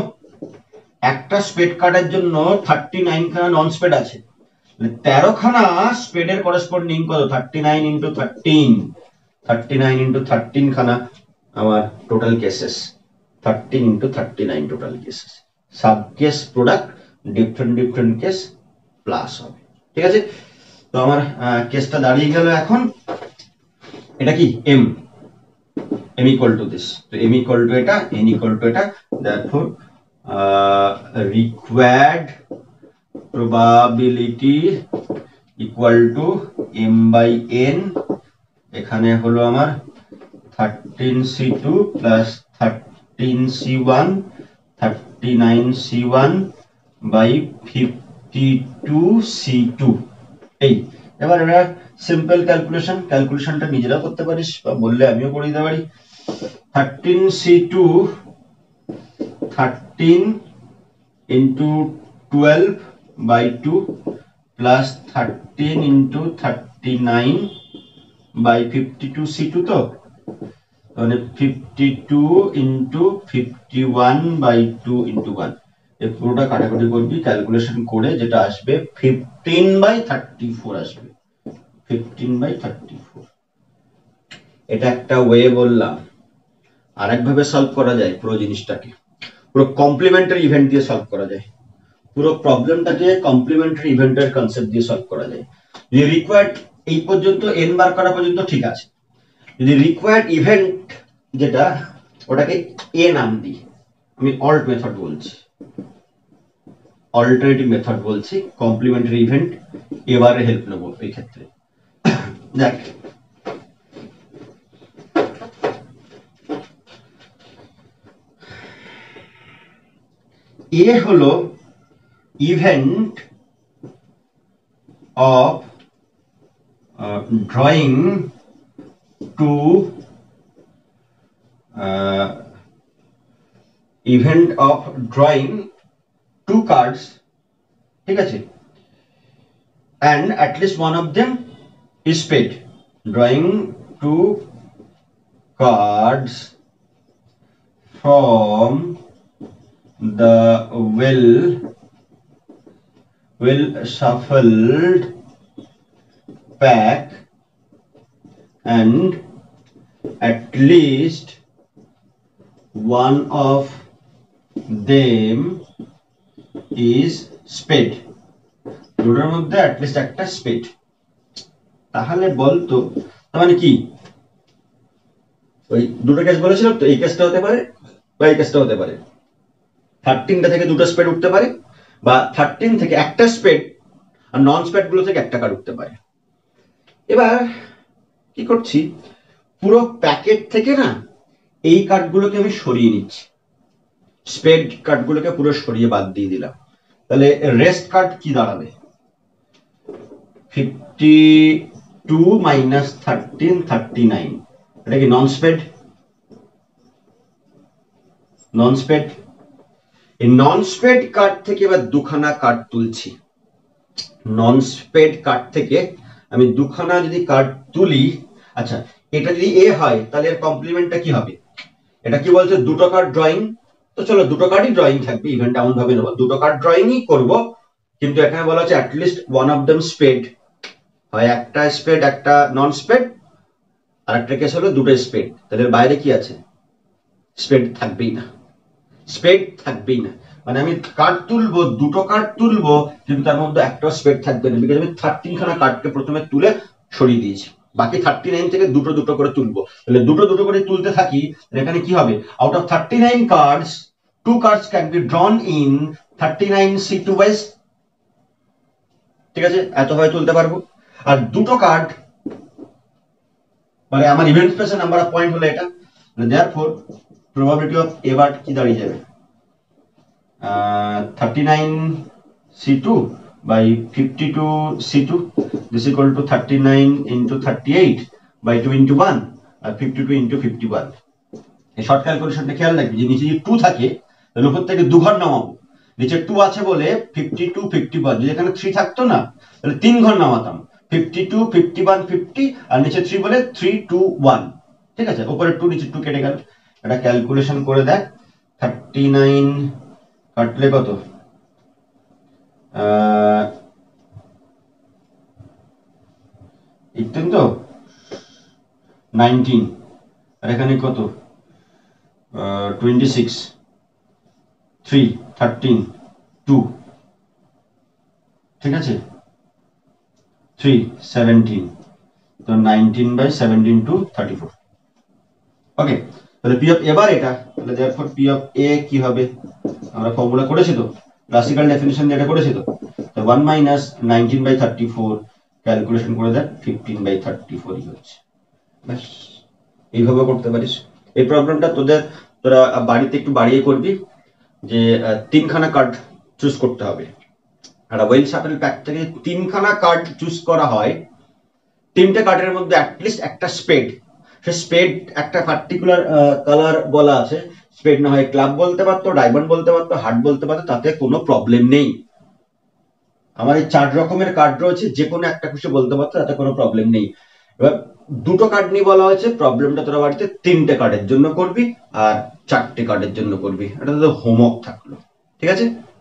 একটা স্পেড কার্ডের জন্য 39 খানা নন স্পেড আছে, 13 খানা স্পেডের করেসপন্ডিং কত 39 ইনটু 13, 39 ইনটু 13 খানা আমার total cases, 13 into 39 total cases. Sub case product different case plus হবে, ঠিক আছে। তো আমার কেসটা দাঁড়িয়ে গেল এখন, এটা কি m ইকুয়াল টু দিস, তো m ইকুয়াল টু এটা, n ইকুয়াল টু এটা, therefore required probability equal to m by n, এখানে হলো আমার 13C2 plus 13C1 39C1 by 52C2। এই এবার এটা সিম্পল ক্যালকুলেশনটা নিজেরা করতে পারিস বা বললে আমিও করে দিতে পারি। 13C2 13 into 12 by 2 plus 13 into 39 by 52C2, তো মানে 52 into 51 by 2 into 1, এই পুরোটা কাটাকুটি করবি, ক্যালকুলেশন করে যেটা আসবে 15 by 34 আসবে, 15 by 34। এটা একটা ওয়ে বললাম। আরেকভাবে সলভ করা যায় পুরো জিনিসটাকে, পুরো কমপ্লিমেন্টারি ইভেন্ট দিয়ে সলভ করা যায়, পুরো প্রবলেমটাকে কমপ্লিমেন্টারি ইভেন্টের কনসেপ্ট দিয়ে সলভ করা যায়। যদি রিকোয়ার্ড এই পর্যন্ত n বার করা পর্যন্ত ঠিক আছে, যদি রিকোয়ার্ড ইভেন্ট যেটা ওটাকে a নাম দিই, আমি অল্ট মেথড বলছি, অল্টারনেটিভ মেথড বলছি, কমপ্লিমেন্টারি ইভেন্ট এবারে হেল্প নেব এই ক্ষেত্রে। দেখ a হলো event of drawing two event of drawing two cards, ঠিক আছে, and at least one of them is spade, drawing two cards from the well shuffled pack and at least one of them is spade. দুটোর মধ্যে at least একটা spade। তাহলে বলতো তার মানে কি, ওই দুটো কেস বলেছিলাম তো, এই কেসটা হতে পারে বা এই কেসটা হতে পারে। 13টা থেকে দুটো স্পেড উঠতে পারে, বা 13 থেকে একটা স্পেড আর নন স্পেড গুলো থেকে একটা কার্ড উঠতে পারে। এবার কি করছি, পুরো প্যাকেট থেকে না এই কার্ডগুলোকে আমি সরিয়ে নিচ্ছি, স্পেড কার্ডগুলোকে পুরো সরিয়ে বাদ দিয়ে দিলাম। তাহলে রেস্ট কার্ড কি দাঁড়াবে, 52 মাইনাস 13 39। এটা কি নন স্পেড? নন স্পেড। এই নন স্পেড কার্ড থেকে এবার দুখানা কার্ড তুলছি। নন স্পেড কার্ড থেকে আমি দুখানা যদি কার্ড তুলি, আচ্ছা এটা যদি এ হয় তাহলে এর কমপ্লিমেন্টটা কি হবে? এটা কি বলছে, দুটো কার্ড ড্রয়িং। তো চলো দুটো কার্ডই ড্রয়িং থাকবে, ইভেন্ট এমন ভাবে নেবো দুটো কার্ড ড্রয়িংই করব, কিন্তু এখানে বলা হচ্ছে at least one of them spade, হয় একটা স্পেড একটা নন স্পেড, আর একটা কেস হলো দুটো স্পেড। তাহলে বাইরে কি আছে, স্পেড থাকবেই না, স্পেড থাকবেই না। মানে আমি কার্ড তুলবো, দুটো কার্ড তুলবো, কিন্তু তার মধ্যে একটা স্পেড থাকবে না, বিকজ আমি 13 খানা কার্ডকে প্রথমে তুলে সরিয়ে দিয়েছি, বাকি 39 থেকে দুটো দুটো করে তুলবো। তাহলে দুটো দুটো করে তুলতে থাকি, এখানে কি হবে, out of 39 cards 2 cards can be drawn in 39 C2 wise. ঠিক আছে, এত ভাবে তুলতে পারবো। আর দুটো কার্ড মানে আমার ইভেন্ট স্পেসের নাম্বার অফ পয়েন্ট হলো এটা, দেয়ারফর প্রবাবিলিটি অফ এবার কি দাঁড়িয়ে যাবে, 39 C2 by 52 C2, this is equal to 39 into 38 by 2 into 1 R 52 into 51। এই শর্ট ক্যালকুলেশনটা খেয়াল রাখবি যে নিচে যদি 2 থাকে তাহলে উপর থেকে 2 ঘর নামাবো, নিচে 2 আছে বলে 52 51, যদি এখানে 3 থাকতো না তাহলে 3 ঘর নামাতাম, 52 51 50 আর নিচে 3 বলে 3 2 1। ঠিক আছে, উপরে 2 নিচে 2 কেটে গেল। এটা ক্যালকুলেশন করে দেখ, 39 কাটলে কত, 18 তো 19, আর এখানে কত 26, 3 13 2, ঠিক আছে 3 17, তো 19 by 17 to 34। ওকে, তাহলে পি অফ এবার এটা, তাহলে देयरफॉर পি অফ এ কি হবে, আমরা ফর্মুলা করেছি তো, ক্লাসিক্যাল ডেফিনিশন দিয়ে এটা করেছি তো 1 মাইনাস 19 বাই 34 ক্যালকুলেশন করে দেখ 15 বাই 34 ই হচ্ছে। ব্যাস এইভাবে করতে পারিস। এই প্রবলেমটা তোরা বাড়িতে একটু বাড়িয়ে করবি, যে 3 খানা কার্ড চুজ করতে হবে। আর ওয়েল শাফেল প্যাক থেকে 3 খানা কার্ড চুজ করা হয়, 3টে কার্ডের মধ্যে অ্যাটলিস্ট একটা স্পেড, সে স্পেড একটা পার্টিকুলার কালার বলা আছে, স্পেড না হয় ক্লাব বলতে পারতো, ডায়মন্ড বলতে পারতো, হার্ট বলতে পারতো, তাতে কোনো প্রবলেম নেই। আমার এই 4 রকমের কার্ড রয়েছে, যে কোনো একটা খুশি বলতে পারতো, তাতে কোনো প্রবলেম নেই। এবার দুটো কার্ড নিয়ে বলা হয়েছে, প্রবলেমটা তোরা বাড়িতে 3টে কার্ডের জন্য করবি আর 4টে কার্ডের জন্য করবি, এটা তো হোমওয়ার্ক থাকলো। ঠিক আছে।